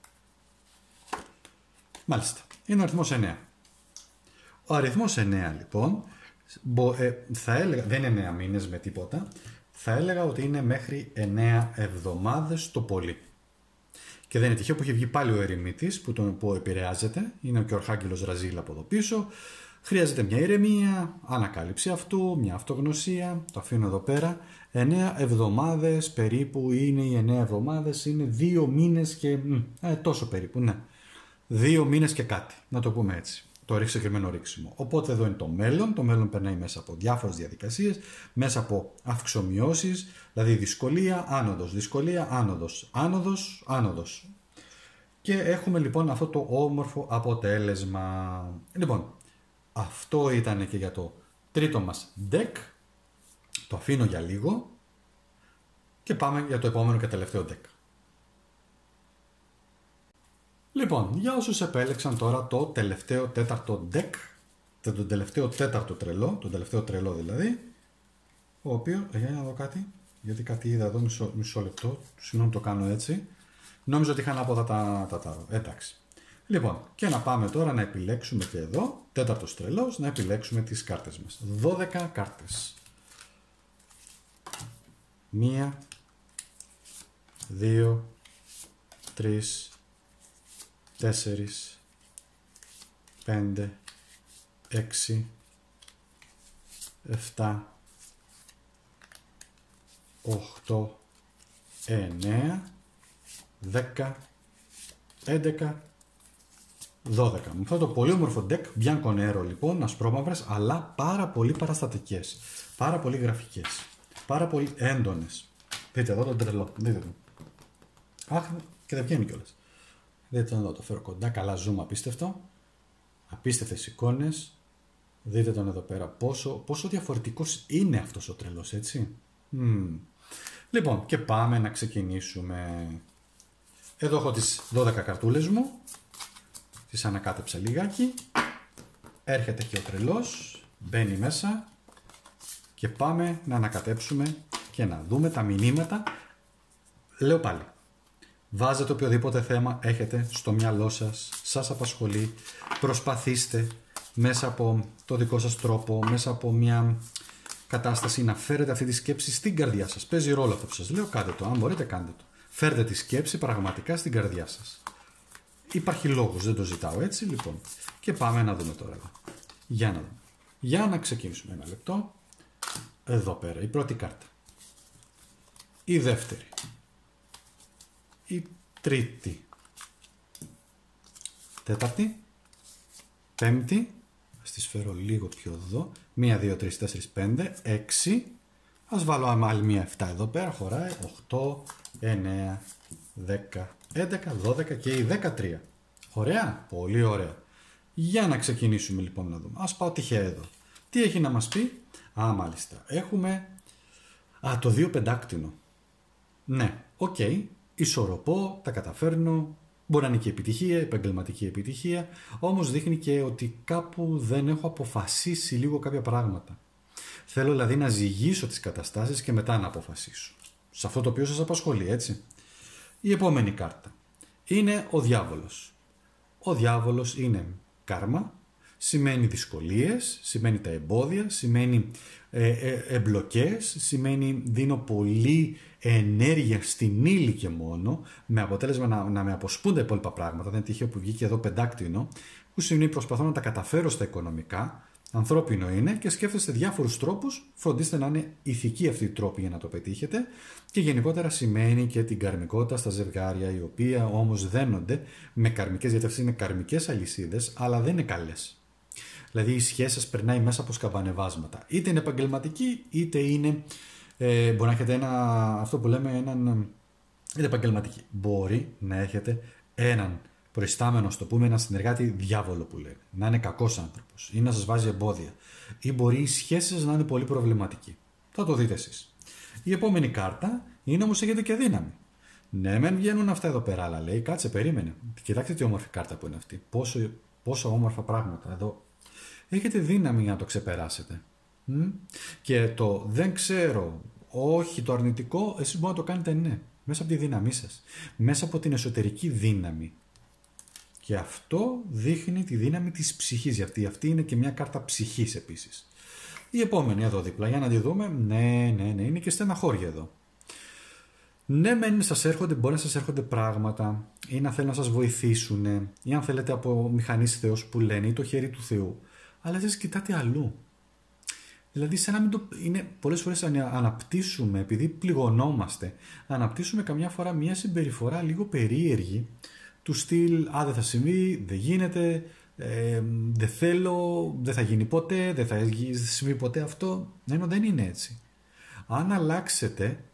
Μάλιστα, είναι ο αριθμός εννέα. Ο αριθμός εννέα λοιπόν, θα έλεγα, δεν είναι εννέα μήνες με τίποτα, θα έλεγα ότι είναι μέχρι εννέα εβδομάδες το πολύ. Και δεν είναι τυχαίο που έχει βγει πάλι ο ερημίτης που τον που επηρεάζεται, είναι και ο Αρχάγγελος Ραζίλ από εδώ πίσω. Χρειάζεται μια ηρεμία, ανακάλυψη αυτού, μια αυτογνωσία, το αφήνω εδώ πέρα. εννέα εβδομάδες περίπου είναι οι εννέα εβδομάδες, είναι δύο μήνες και ε, τόσο περίπου, ναι. Δύο μήνες και κάτι, να το πούμε έτσι. Το ρίξει συγκεκριμένο ρίξιμο. Οπότε εδώ είναι το μέλλον. Το μέλλον περνάει μέσα από διάφορες διαδικασίες, μέσα από αυξομοιώσεις, δηλαδή δυσκολία, άνοδος, δυσκολία, άνοδος, άνοδος, άνοδος. Και έχουμε λοιπόν αυτό το όμορφο αποτέλεσμα. Λοιπόν, αυτό ήταν και για το τρίτο μας deck. Το αφήνω για λίγο και πάμε για το επόμενο και τελευταίο deck. Λοιπόν, για όσους επέλεξαν τώρα το τελευταίο τέταρτο deck, το τελευταίο τέταρτο τρελό, το τελευταίο τρελό δηλαδή, ο οποίο, για να δω κάτι, γιατί κάτι είδα εδώ μισό, μισό λεπτό, συγγνώμη το κάνω έτσι, νόμιζα ότι είχα ανάποδα τα, τα, τα, εντάξει. Λοιπόν, και να πάμε τώρα να επιλέξουμε και εδώ, τέταρτος τρελός, να επιλέξουμε τις κάρτες μας. δώδεκα κάρτες. Μία, δύο, τρεις, τέσσερις, πέντε, έξι, επτά, οκτώ, εννέα, δέκα, έντεκα, δώδεκα. Με αυτό το πολύ όμορφο deck, Bianco Nero λοιπόν, ασπρόμαυρες, αλλά πάρα πολύ παραστατικές, πάρα πολύ γραφικές, πάρα πολύ έντονες. Δείτε εδώ τον τρελό, δείτε το. Αχ, και δεν βγαίνει κιόλας. Δείτε τον εδώ, το φέρω κοντά, καλά zoom απίστευτο. Απίστευτες εικόνες. Δείτε τον εδώ πέρα, πόσο, πόσο διαφορετικός είναι αυτός ο τρελός, έτσι. Mm. Λοιπόν, και πάμε να ξεκινήσουμε. Εδώ έχω τις δώδεκα καρτούλες μου. Τις ανακάτεψα λιγάκι. Έρχεται και ο τρελός, μπαίνει μέσα και πάμε να ανακατέψουμε και να δούμε τα μηνύματα. Λέω πάλι. Βάζετε οποιοδήποτε θέμα έχετε στο μυαλό σας, σας απασχολεί, προσπαθήστε μέσα από το δικό σας τρόπο, μέσα από μια κατάσταση να φέρετε αυτή τη σκέψη στην καρδιά σας. Παίζει ρόλο αυτό που σας λέω, κάντε το, αν μπορείτε κάντε το. Φέρτε τη σκέψη πραγματικά στην καρδιά σας. Υπάρχει λόγος, δεν το ζητάω έτσι, λοιπόν. Και πάμε να δούμε τώρα εδώ. Για να δούμε. Για να ξεκινήσουμε ένα λεπτό. Εδώ πέρα, η πρώτη κάρτα. Η δεύτερη. Η τρίτη. Τέταρτη. Πέμπτη. Ας τις φέρω λίγο πιο εδώ. Μία, δύο, τρεις, τέσσερις, πέντε, έξι. Ας βάλω άλλη μία επτά εδώ πέρα, χωράει οκτώ, εννέα, δέκα, έντεκα, δώδεκα και η δεκατρία. Ωραία, πολύ ωραία. Για να ξεκινήσουμε λοιπόν να δούμε. Ας πάω τυχαία εδώ. Τι έχει να μας πει? Α, μάλιστα. Έχουμε α, το δύο πεντάκτηνο. Ναι, οκ. Okay. Ισορροπώ, τα καταφέρνω. Μπορεί να είναι και επιτυχία, επαγγελματική επιτυχία. Όμως δείχνει και ότι κάπου δεν έχω αποφασίσει λίγο κάποια πράγματα. Θέλω δηλαδή να ζυγίσω τις καταστάσεις και μετά να αποφασίσω. Σε αυτό το οποίο σας απασχολεί, έτσι. Η επόμενη κάρτα είναι ο διάβολος. Ο διάβολος είναι κάρμα, σημαίνει δυσκολίες, σημαίνει τα εμπόδια, σημαίνει ε, ε, εμπλοκές, σημαίνει δίνω πολύ ενέργεια στην ύλη και μόνο, με αποτέλεσμα να, να με αποσπούν τα υπόλοιπα πράγματα. Δεν είναι τυχαίο που βγήκε εδώ πεντάκτηνο, που σημαίνει προσπαθώ να τα καταφέρω στα οικονομικά. Ανθρώπινο είναι και σκέφτεστε διάφορους τρόπους, φροντίστε να είναι ηθικοί αυτοί οι τρόποι για να το πετύχετε, και γενικότερα σημαίνει και την καρμικότητα στα ζευγάρια, οι οποία όμως δένονται με καρμικές, γιατί αυτές είναι καρμικές αλυσίδες, αλλά δεν είναι καλές. Δηλαδή η σχέση σας περνάει μέσα από σκαμπανεβάσματα. Είτε είναι επαγγελματική, είτε είναι, ε, μπορεί να έχετε ένα, αυτό που λέμε έναν, είτε επαγγελματική. Μπορεί να έχετε έναν προϊστάμενο, στο πούμε, ένα συνεργάτη διάβολο που λένε, να είναι κακός άνθρωπος ή να σας βάζει εμπόδια, ή μπορεί οι σχέσεις σας να είναι πολύ προβληματικοί. Θα το δείτε εσείς. Η επόμενη κάρτα είναι όμως έχετε και δύναμη. Ναι, μεν βγαίνουν αυτά εδώ πέρα, αλλά λέει κάτσε, περίμενε. Κοιτάξτε τι όμορφη κάρτα που είναι αυτή. Πόσο, πόσο όμορφα πράγματα εδώ. Έχετε δύναμη για να το ξεπεράσετε. Μ? Και το δεν ξέρω, όχι το αρνητικό, εσείς μπορείτε να το κάνετε ναι. Μέσα από τη δύναμή σας. Μέσα από την εσωτερική δύναμη. Και αυτό δείχνει τη δύναμη της ψυχής. Γιατί αυτή είναι και μια κάρτα ψυχής επίσης. Η επόμενη εδώ δίπλα, για να τη δούμε. Ναι, ναι, ναι, είναι και στεναχώρια εδώ. Ναι, μεν σας έρχονται, μπορεί να σας έρχονται πράγματα ή να θέλουν να σας βοηθήσουν ή αν θέλετε από μηχανής Θεός που λένε ή το χέρι του Θεού. Αλλά εσείς κοιτάτε αλλού. Δηλαδή, σαν να μην το. Είναι πολλές φορές αναπτύσσουμε, επειδή πληγωνόμαστε, αναπτύσσουμε καμιά φορά μια συμπεριφορά λίγο περίεργη, του στυλ «Α, δεν θα συμβεί, δεν γίνεται, ε, δεν θέλω, δεν θα γίνει ποτέ, δεν θα συμβεί ποτέ αυτό». Ενώ δεν είναι έτσι. Αν αλλάξετε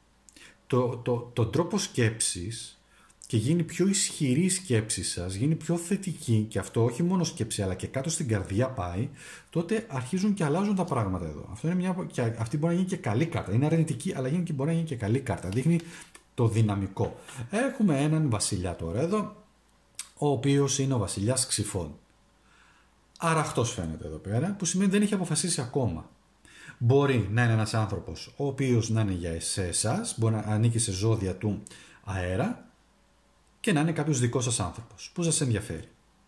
το, το, το τρόπο σκέψης και γίνει πιο ισχυρή η σκέψη σας, γίνει πιο θετική, και αυτό όχι μόνο σκέψη αλλά και κάτω στην καρδιά πάει, τότε αρχίζουν και αλλάζουν τα πράγματα εδώ. Αυτό είναι μια, και αυτή μπορεί να γίνει και καλή κάρτα. Είναι αρνητική, αλλά γίνει και μπορεί να γίνει και καλή κάρτα. Δείχνει το δυναμικό. Έχουμε έναν βασιλιά τώρα εδώ, ο οποίος είναι ο βασιλιάς Ξυφών. Αραχτός φαίνεται εδώ πέρα, που σημαίνει δεν έχει αποφασίσει ακόμα. Μπορεί να είναι ένας άνθρωπος ο οποίος να είναι για εσάς, μπορεί να ανήκει σε ζώδια του αέρα, και να είναι κάποιος δικός σας άνθρωπος που σας ενδιαφέρει.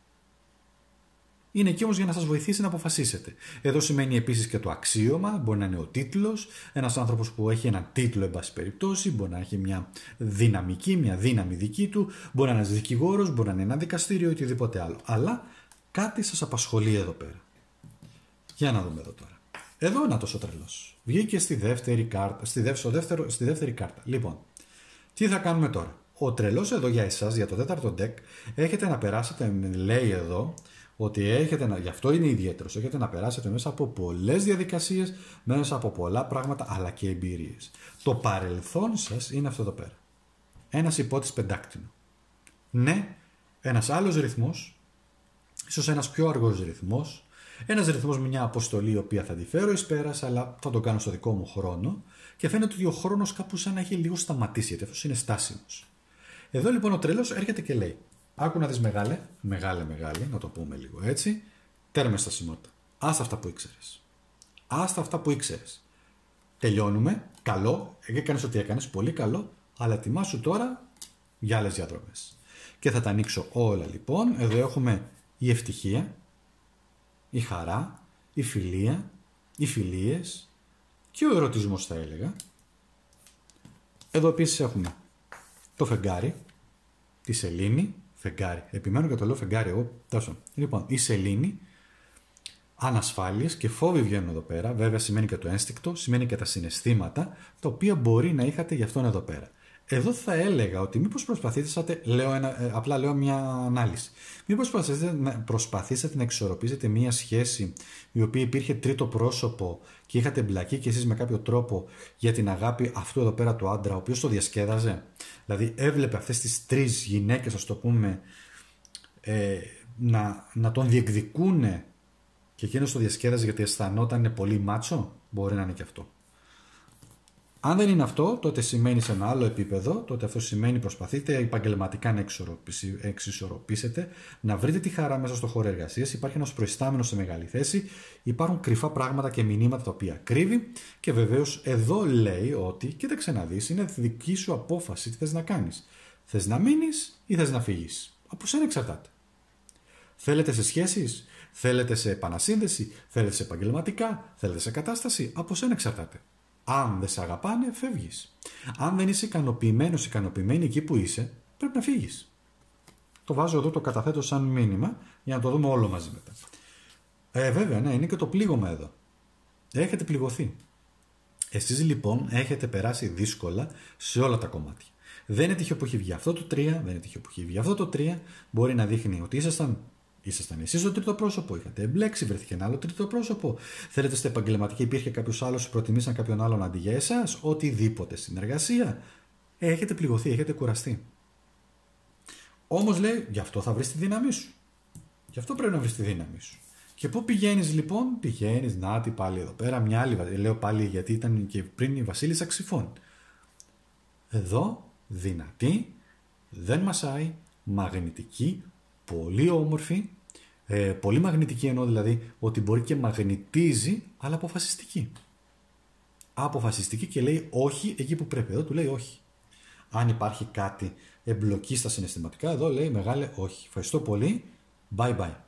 Είναι εκεί όμως για να σας βοηθήσει να αποφασίσετε. Εδώ σημαίνει επίσης και το αξίωμα, μπορεί να είναι ο τίτλος, ένας άνθρωπος που έχει έναν τίτλο, εν πάση περιπτώσει, μπορεί να έχει μια δυναμική, μια δύναμη δική του, μπορεί να είναι ένας δικηγόρος, μπορεί να είναι ένα δικαστήριο ή οτιδήποτε άλλο. Αλλά κάτι σας απασχολεί εδώ πέρα. Για να δούμε εδώ τώρα. Εδώ είναι τόσο τρελός. Βγήκε στη δεύτερη κάρτα, στη δεύτερη, δεύτερο, στη δεύτερη κάρτα. Λοιπόν, τι θα κάνουμε τώρα. Ο τρελός εδώ για εσάς, για το τέταρτο deck, έχετε να περάσετε, λέει εδώ, ότι έχετε να, γι' αυτό είναι ιδιαίτερος, έχετε να περάσετε μέσα από πολλές διαδικασίες, μέσα από πολλά πράγματα, αλλά και εμπειρίες. Το παρελθόν σας είναι αυτό εδώ πέρα. Ένας υπότης πεντάκτηνο. Ναι, ένας άλλος ρυθμός, ίσως ένας πιο αργός ρυθμός, ένας ρυθμός με μια αποστολή η οποία θα τη φέρω εις πέρας, αλλά θα τον κάνω στο δικό μου χρόνο, και φαίνεται ότι ο χρόνος κάπου σαν να έχει λίγο σταματήσει, γιατί αυτός είναι στάσιμος. Εδώ λοιπόν ο τρελός έρχεται και λέει: άκου να δεις μεγάλε, μεγάλε, μεγάλε, να το πούμε λίγο έτσι, τέρμες στασιμότητα. Άστα αυτά που ήξερες. Άστα αυτά που ήξερες. Τελειώνουμε. Καλό, έκανες ό,τι έκανες, πολύ καλό, αλλά ετοιμάσου τώρα για άλλες διαδρομές. Και θα τα ανοίξω όλα λοιπόν. Εδώ έχουμε η ευτυχία, η χαρά, η φιλία, οι φιλίες και ο ερωτισμός, θα έλεγα. Εδώ επίσης έχουμε το φεγγάρι, τη σελήνη, φεγγάρι. Επιμένω και το λέω φεγγάρι εγώ. Τόσο. Λοιπόν, η σελήνη, ανασφάλειες και φόβοι βγαίνουν εδώ πέρα. Βέβαια σημαίνει και το ένστικτο, σημαίνει και τα συναισθήματα, τα οποία μπορεί να είχατε για αυτόν εδώ πέρα. Εδώ θα έλεγα ότι μήπως προσπαθήσατε, λέω ένα, ε, απλά λέω μια ανάλυση, μήπως προσπαθήσατε να, προσπαθήσατε να εξορροπήσετε μια σχέση η οποία υπήρχε τρίτο πρόσωπο και είχατε μπλακεί κι εσείς με κάποιο τρόπο για την αγάπη αυτού εδώ πέρα του άντρα, ο οποίος το διασκέδαζε. Δηλαδή έβλεπε αυτές τις τρεις γυναίκες, ας το πούμε, ε, να, να τον διεκδικούνε και εκείνος το διασκέδαζε γιατί αισθανόταν πολύ μάτσο. Μπορεί να είναι και αυτό. Αν δεν είναι αυτό, τότε σημαίνει σε ένα άλλο επίπεδο, τότε αυτό σημαίνει προσπαθείτε επαγγελματικά να εξισορροπήσετε, να βρείτε τη χαρά μέσα στο χώρο εργασίας. Υπάρχει ένας προϊστάμενος σε μεγάλη θέση, υπάρχουν κρυφά πράγματα και μηνύματα τα οποία κρύβει και βεβαίως εδώ λέει ότι, κοίταξε να δεις, είναι δική σου απόφαση τι θες να κάνεις. Θες να μείνεις ή θες να φύγεις. Από σένα εξαρτάται. Θέλετε σε σχέσεις, θέλετε σε επανασύνδεση, θέλετε σε επαγγελματικά, θέλετε σε κατάσταση, από σένα εξαρτάται. Αν δεν σε αγαπάνε, φεύγεις. Αν δεν είσαι ικανοποιημένος, ικανοποιημένη εκεί που είσαι, πρέπει να φύγεις. Το βάζω εδώ, το καταθέτω σαν μήνυμα για να το δούμε όλο μαζί μετά. Ε, βέβαια, ναι, είναι και το πλήγωμα εδώ. Έχετε πληγωθεί. Εσείς λοιπόν έχετε περάσει δύσκολα σε όλα τα κομμάτια. Δεν είναι τυχαίο που έχει βγει αυτό το τρία, δεν είναι τυχαίο που έχει βγει αυτό το τρία. Μπορεί να δείχνει ότι ήσασταν. Ήσασταν εσείς το τρίτο πρόσωπο, είχατε εμπλέξει, βρέθηκε ένα άλλο τρίτο πρόσωπο. Θέλετε στην επαγγελματική, υπήρχε κάποιο άλλο που προτιμήσαν κάποιον άλλον αντί για εσάς. Οτιδήποτε συνεργασία. Έχετε πληγωθεί, έχετε κουραστεί. Όμως λέει, γι' αυτό θα βρεις τη δύναμή σου. Γι' αυτό πρέπει να βρεις τη δύναμή σου. Και πού πηγαίνεις λοιπόν, πηγαίνεις, νάτι πάλι εδώ πέρα, μια άλλη, λέω πάλι γιατί ήταν και πριν η Βασίλισσα Ξυφών. Εδώ, δυνατή, δεν μασάει, μαγνητική, πολύ όμορφη, ε, πολύ μαγνητική εννοώ δηλαδή ότι μπορεί και μαγνητίζει, αλλά αποφασιστική. Αποφασιστική και λέει όχι εκεί που πρέπει. Εδώ του λέει όχι. Αν υπάρχει κάτι εμπλοκή στα συναισθηματικά, εδώ λέει μεγάλε όχι. Ευχαριστώ πολύ, bye bye.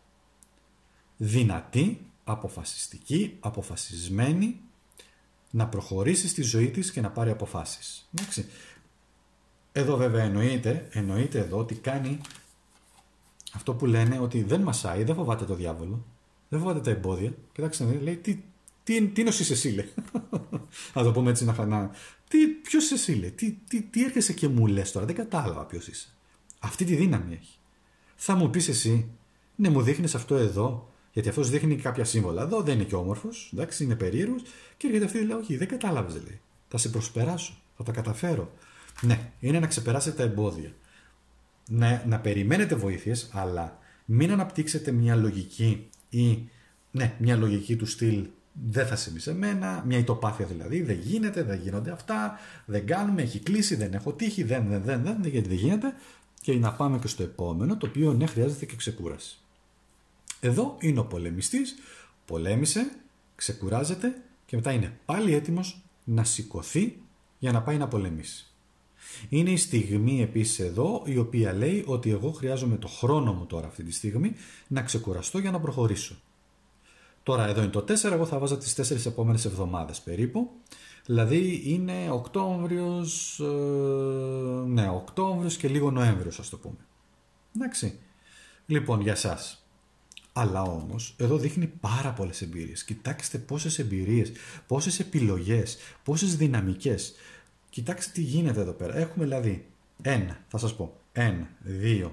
Δυνατή, αποφασιστική, αποφασισμένη να προχωρήσει στη ζωή της και να πάρει αποφάσεις. Εντάξει. Εδώ βέβαια εννοείται, εννοείται εδώ ότι κάνει αυτό που λένε ότι δεν μασάει, δεν φοβάται το διάβολο, δεν φοβάται τα εμπόδια. Κοιτάξτε, λέει, τι, τι, τι είναι εσύ, εσύ, λέει. Να το πούμε έτσι να χανά. Τι, ποιος είσαι εσύ, λέει. Τι, τι, τι έρχεσαι και μου λες τώρα, δεν κατάλαβα ποιος είσαι. Αυτή τη δύναμη έχει. Θα μου πεις εσύ, ναι, μου δείχνεις αυτό εδώ, γιατί αυτός δείχνει κάποια σύμβολα. Εδώ δεν είναι και όμορφος, εντάξει, είναι περίεργος. Και έρχεται αυτή, λέει, όχι, δεν κατάλαβες, λέει. Θα σε προσπεράσω, θα τα καταφέρω. Ναι, είναι να ξεπεράσετε τα εμπόδια. Να, να περιμένετε βοήθειες, αλλά μην αναπτύξετε μια λογική ή ναι, μια λογική του στυλ δεν θα συμβεί σε μένα, μια ητοπάθεια δηλαδή, δεν γίνεται, δεν γίνονται αυτά, δεν κάνουμε, έχει κλείσει, δεν έχω τύχει, δεν, δεν, δεν, δεν, γιατί δεν γίνεται και να πάμε και στο επόμενο, το οποίο ναι, χρειάζεται και ξεκούραση. Εδώ είναι ο πολεμιστής, πολέμησε, ξεκουράζεται και μετά είναι πάλι έτοιμος να σηκωθεί για να πάει να πολεμήσει. Είναι η στιγμή επίσης εδώ η οποία λέει ότι εγώ χρειάζομαι το χρόνο μου τώρα αυτή τη στιγμή να ξεκουραστώ για να προχωρήσω. Τώρα εδώ είναι το τέσσερα, εγώ θα βάζα τις τέσσερις επόμενες εβδομάδες περίπου. Δηλαδή είναι Οκτώβριος, ε, ναι, Οκτώβριος και λίγο Νοέμβριος ας το πούμε. Εντάξει. Λοιπόν, για σας. Αλλά όμως εδώ δείχνει πάρα πολλές εμπειρίες. Κοιτάξτε πόσες εμπειρίες, πόσες επιλογές, πόσες δυναμικές. Κοιτάξτε τι γίνεται εδώ πέρα. Έχουμε δηλαδή ένα, θα σας πω, ένα, δύο.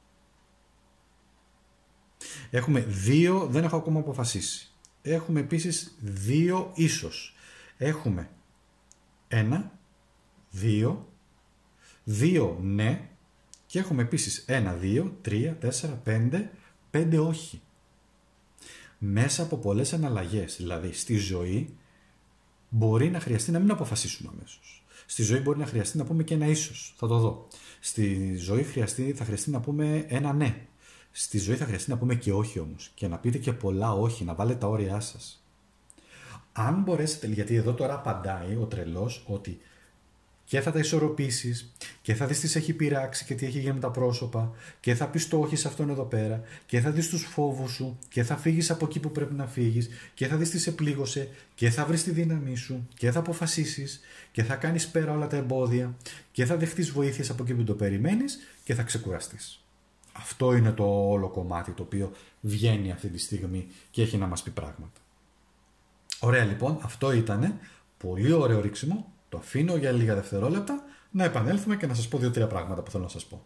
Έχουμε δύο, δεν έχω ακόμα αποφασίσει. Έχουμε επίσης δύο ίσως. Έχουμε ένα, δύο, δύο ναι και έχουμε επίσης ένα, δύο, τρία, τέσσερα, πέντε, πέντε όχι. Μέσα από πολλές αναλλαγές, δηλαδή στη ζωή μπορεί να χρειαστεί να μην αποφασίσουμε αμέσως. Στη ζωή μπορεί να χρειαστεί να πούμε και ένα ίσως. Θα το δω. Στη ζωή χρειαστεί, θα χρειαστεί να πούμε ένα ναι. Στη ζωή θα χρειαστεί να πούμε και όχι όμως. Και να πείτε και πολλά όχι, να βάλετε τα όρια σας. Αν μπορέσετε, γιατί εδώ τώρα απαντάει ο τρελός ότι και θα τα ισορροπήσεις και θα δεις τι σε έχει πειράξει και τι έχει γίνει με τα πρόσωπα και θα πεις το όχι σε αυτόν εδώ πέρα και θα δεις τους φόβους σου και θα φύγεις από εκεί που πρέπει να φύγεις και θα δεις τι σε πλήγωσε και θα βρεις τη δύναμή σου και θα αποφασίσεις και θα κάνεις πέρα όλα τα εμπόδια και θα δεχτείς βοήθειες από εκεί που το περιμένεις και θα ξεκουραστείς. Αυτό είναι το όλο κομμάτι το οποίο βγαίνει αυτή τη στιγμή και έχει να μας πει πράγματα. Ωραία λοιπόν, αυτό ήτανε πολύ ωραίο ρίξιμο. Το αφήνω για λίγα δευτερόλεπτα να επανέλθουμε και να σας πω δύο-τρία πράγματα που θέλω να σας πω.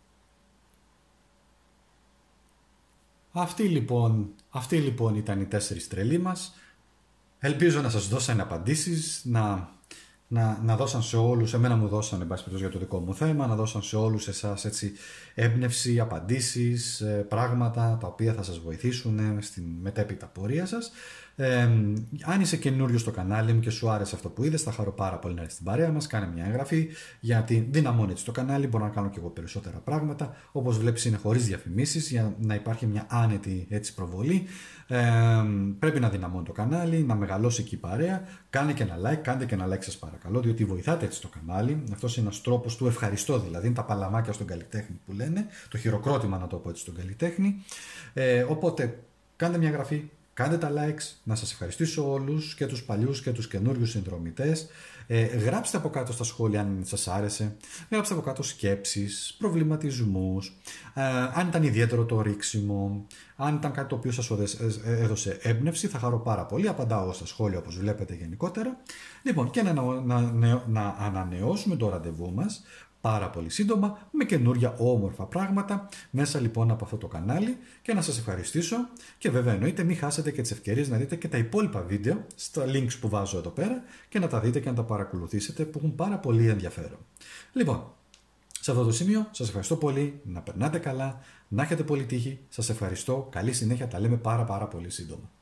Αυτοί λοιπόν, αυτοί λοιπόν ήταν οι τέσσερις τρελοί μας. Ελπίζω να σας δώσαν απαντήσεις, να, να, να δώσαν σε όλους, εμένα μου δώσαν εν πάση περιπτώσει για το δικό μου θέμα, να δώσαν σε όλους εσάς έτσι έμπνευση, απαντήσεις, πράγματα τα οποία θα σας βοηθήσουν στην μετέπειτα πορεία σας. Ε, αν είσαι καινούριο στο κανάλι μου και σου άρεσε αυτό που είδες, θα χαρώ πάρα πολύ να έρθεις στην παρέα μας. Κάνε μια εγγραφή, γιατί δυναμώνει έτσι το κανάλι. Μπορώ να κάνω και εγώ περισσότερα πράγματα. Όπως βλέπεις, είναι χωρίς διαφημίσεις, για να υπάρχει μια άνετη έτσι προβολή. Ε, πρέπει να δυναμώνει το κανάλι, να μεγαλώσει εκεί η παρέα. Κάνε και ένα like, κάντε και ένα like σας παρακαλώ, διότι βοηθάτε έτσι το κανάλι. Αυτός είναι ένας τρόπος του ευχαριστώ, δηλαδή είναι τα παλαμάκια στον καλλιτέχνη που λένε, το χειροκρότημα να το πω έτσι στον καλλιτέχνη. Ε, οπότε κάντε μια εγγραφή. Κάντε τα likes, να σας ευχαριστήσω όλους και τους παλιούς και τους καινούριους συνδρομητές. Ε, γράψτε από κάτω στα σχόλια αν σας άρεσε. Γράψτε από κάτω σκέψεις, προβληματισμούς, ε, αν ήταν ιδιαίτερο το ρίξιμο, αν ήταν κάτι το οποίο σας έδωσε έμπνευση, θα χαρώ πάρα πολύ. Απαντάω στα σχόλια όπως βλέπετε γενικότερα. Λοιπόν, και να, να, να, να ανανεώσουμε το ραντεβού μας πάρα πολύ σύντομα με καινούρια όμορφα πράγματα μέσα λοιπόν από αυτό το κανάλι, και να σας ευχαριστήσω και βέβαια εννοείται μην χάσετε και τις ευκαιρίες να δείτε και τα υπόλοιπα βίντεο στα links που βάζω εδώ πέρα και να τα δείτε και να τα παρακολουθήσετε, που έχουν πάρα πολύ ενδιαφέρον. Λοιπόν, σε αυτό το σημείο σας ευχαριστώ πολύ, να περνάτε καλά, να έχετε πολύ τύχη, σας ευχαριστώ, καλή συνέχεια, τα λέμε πάρα πάρα πολύ σύντομα.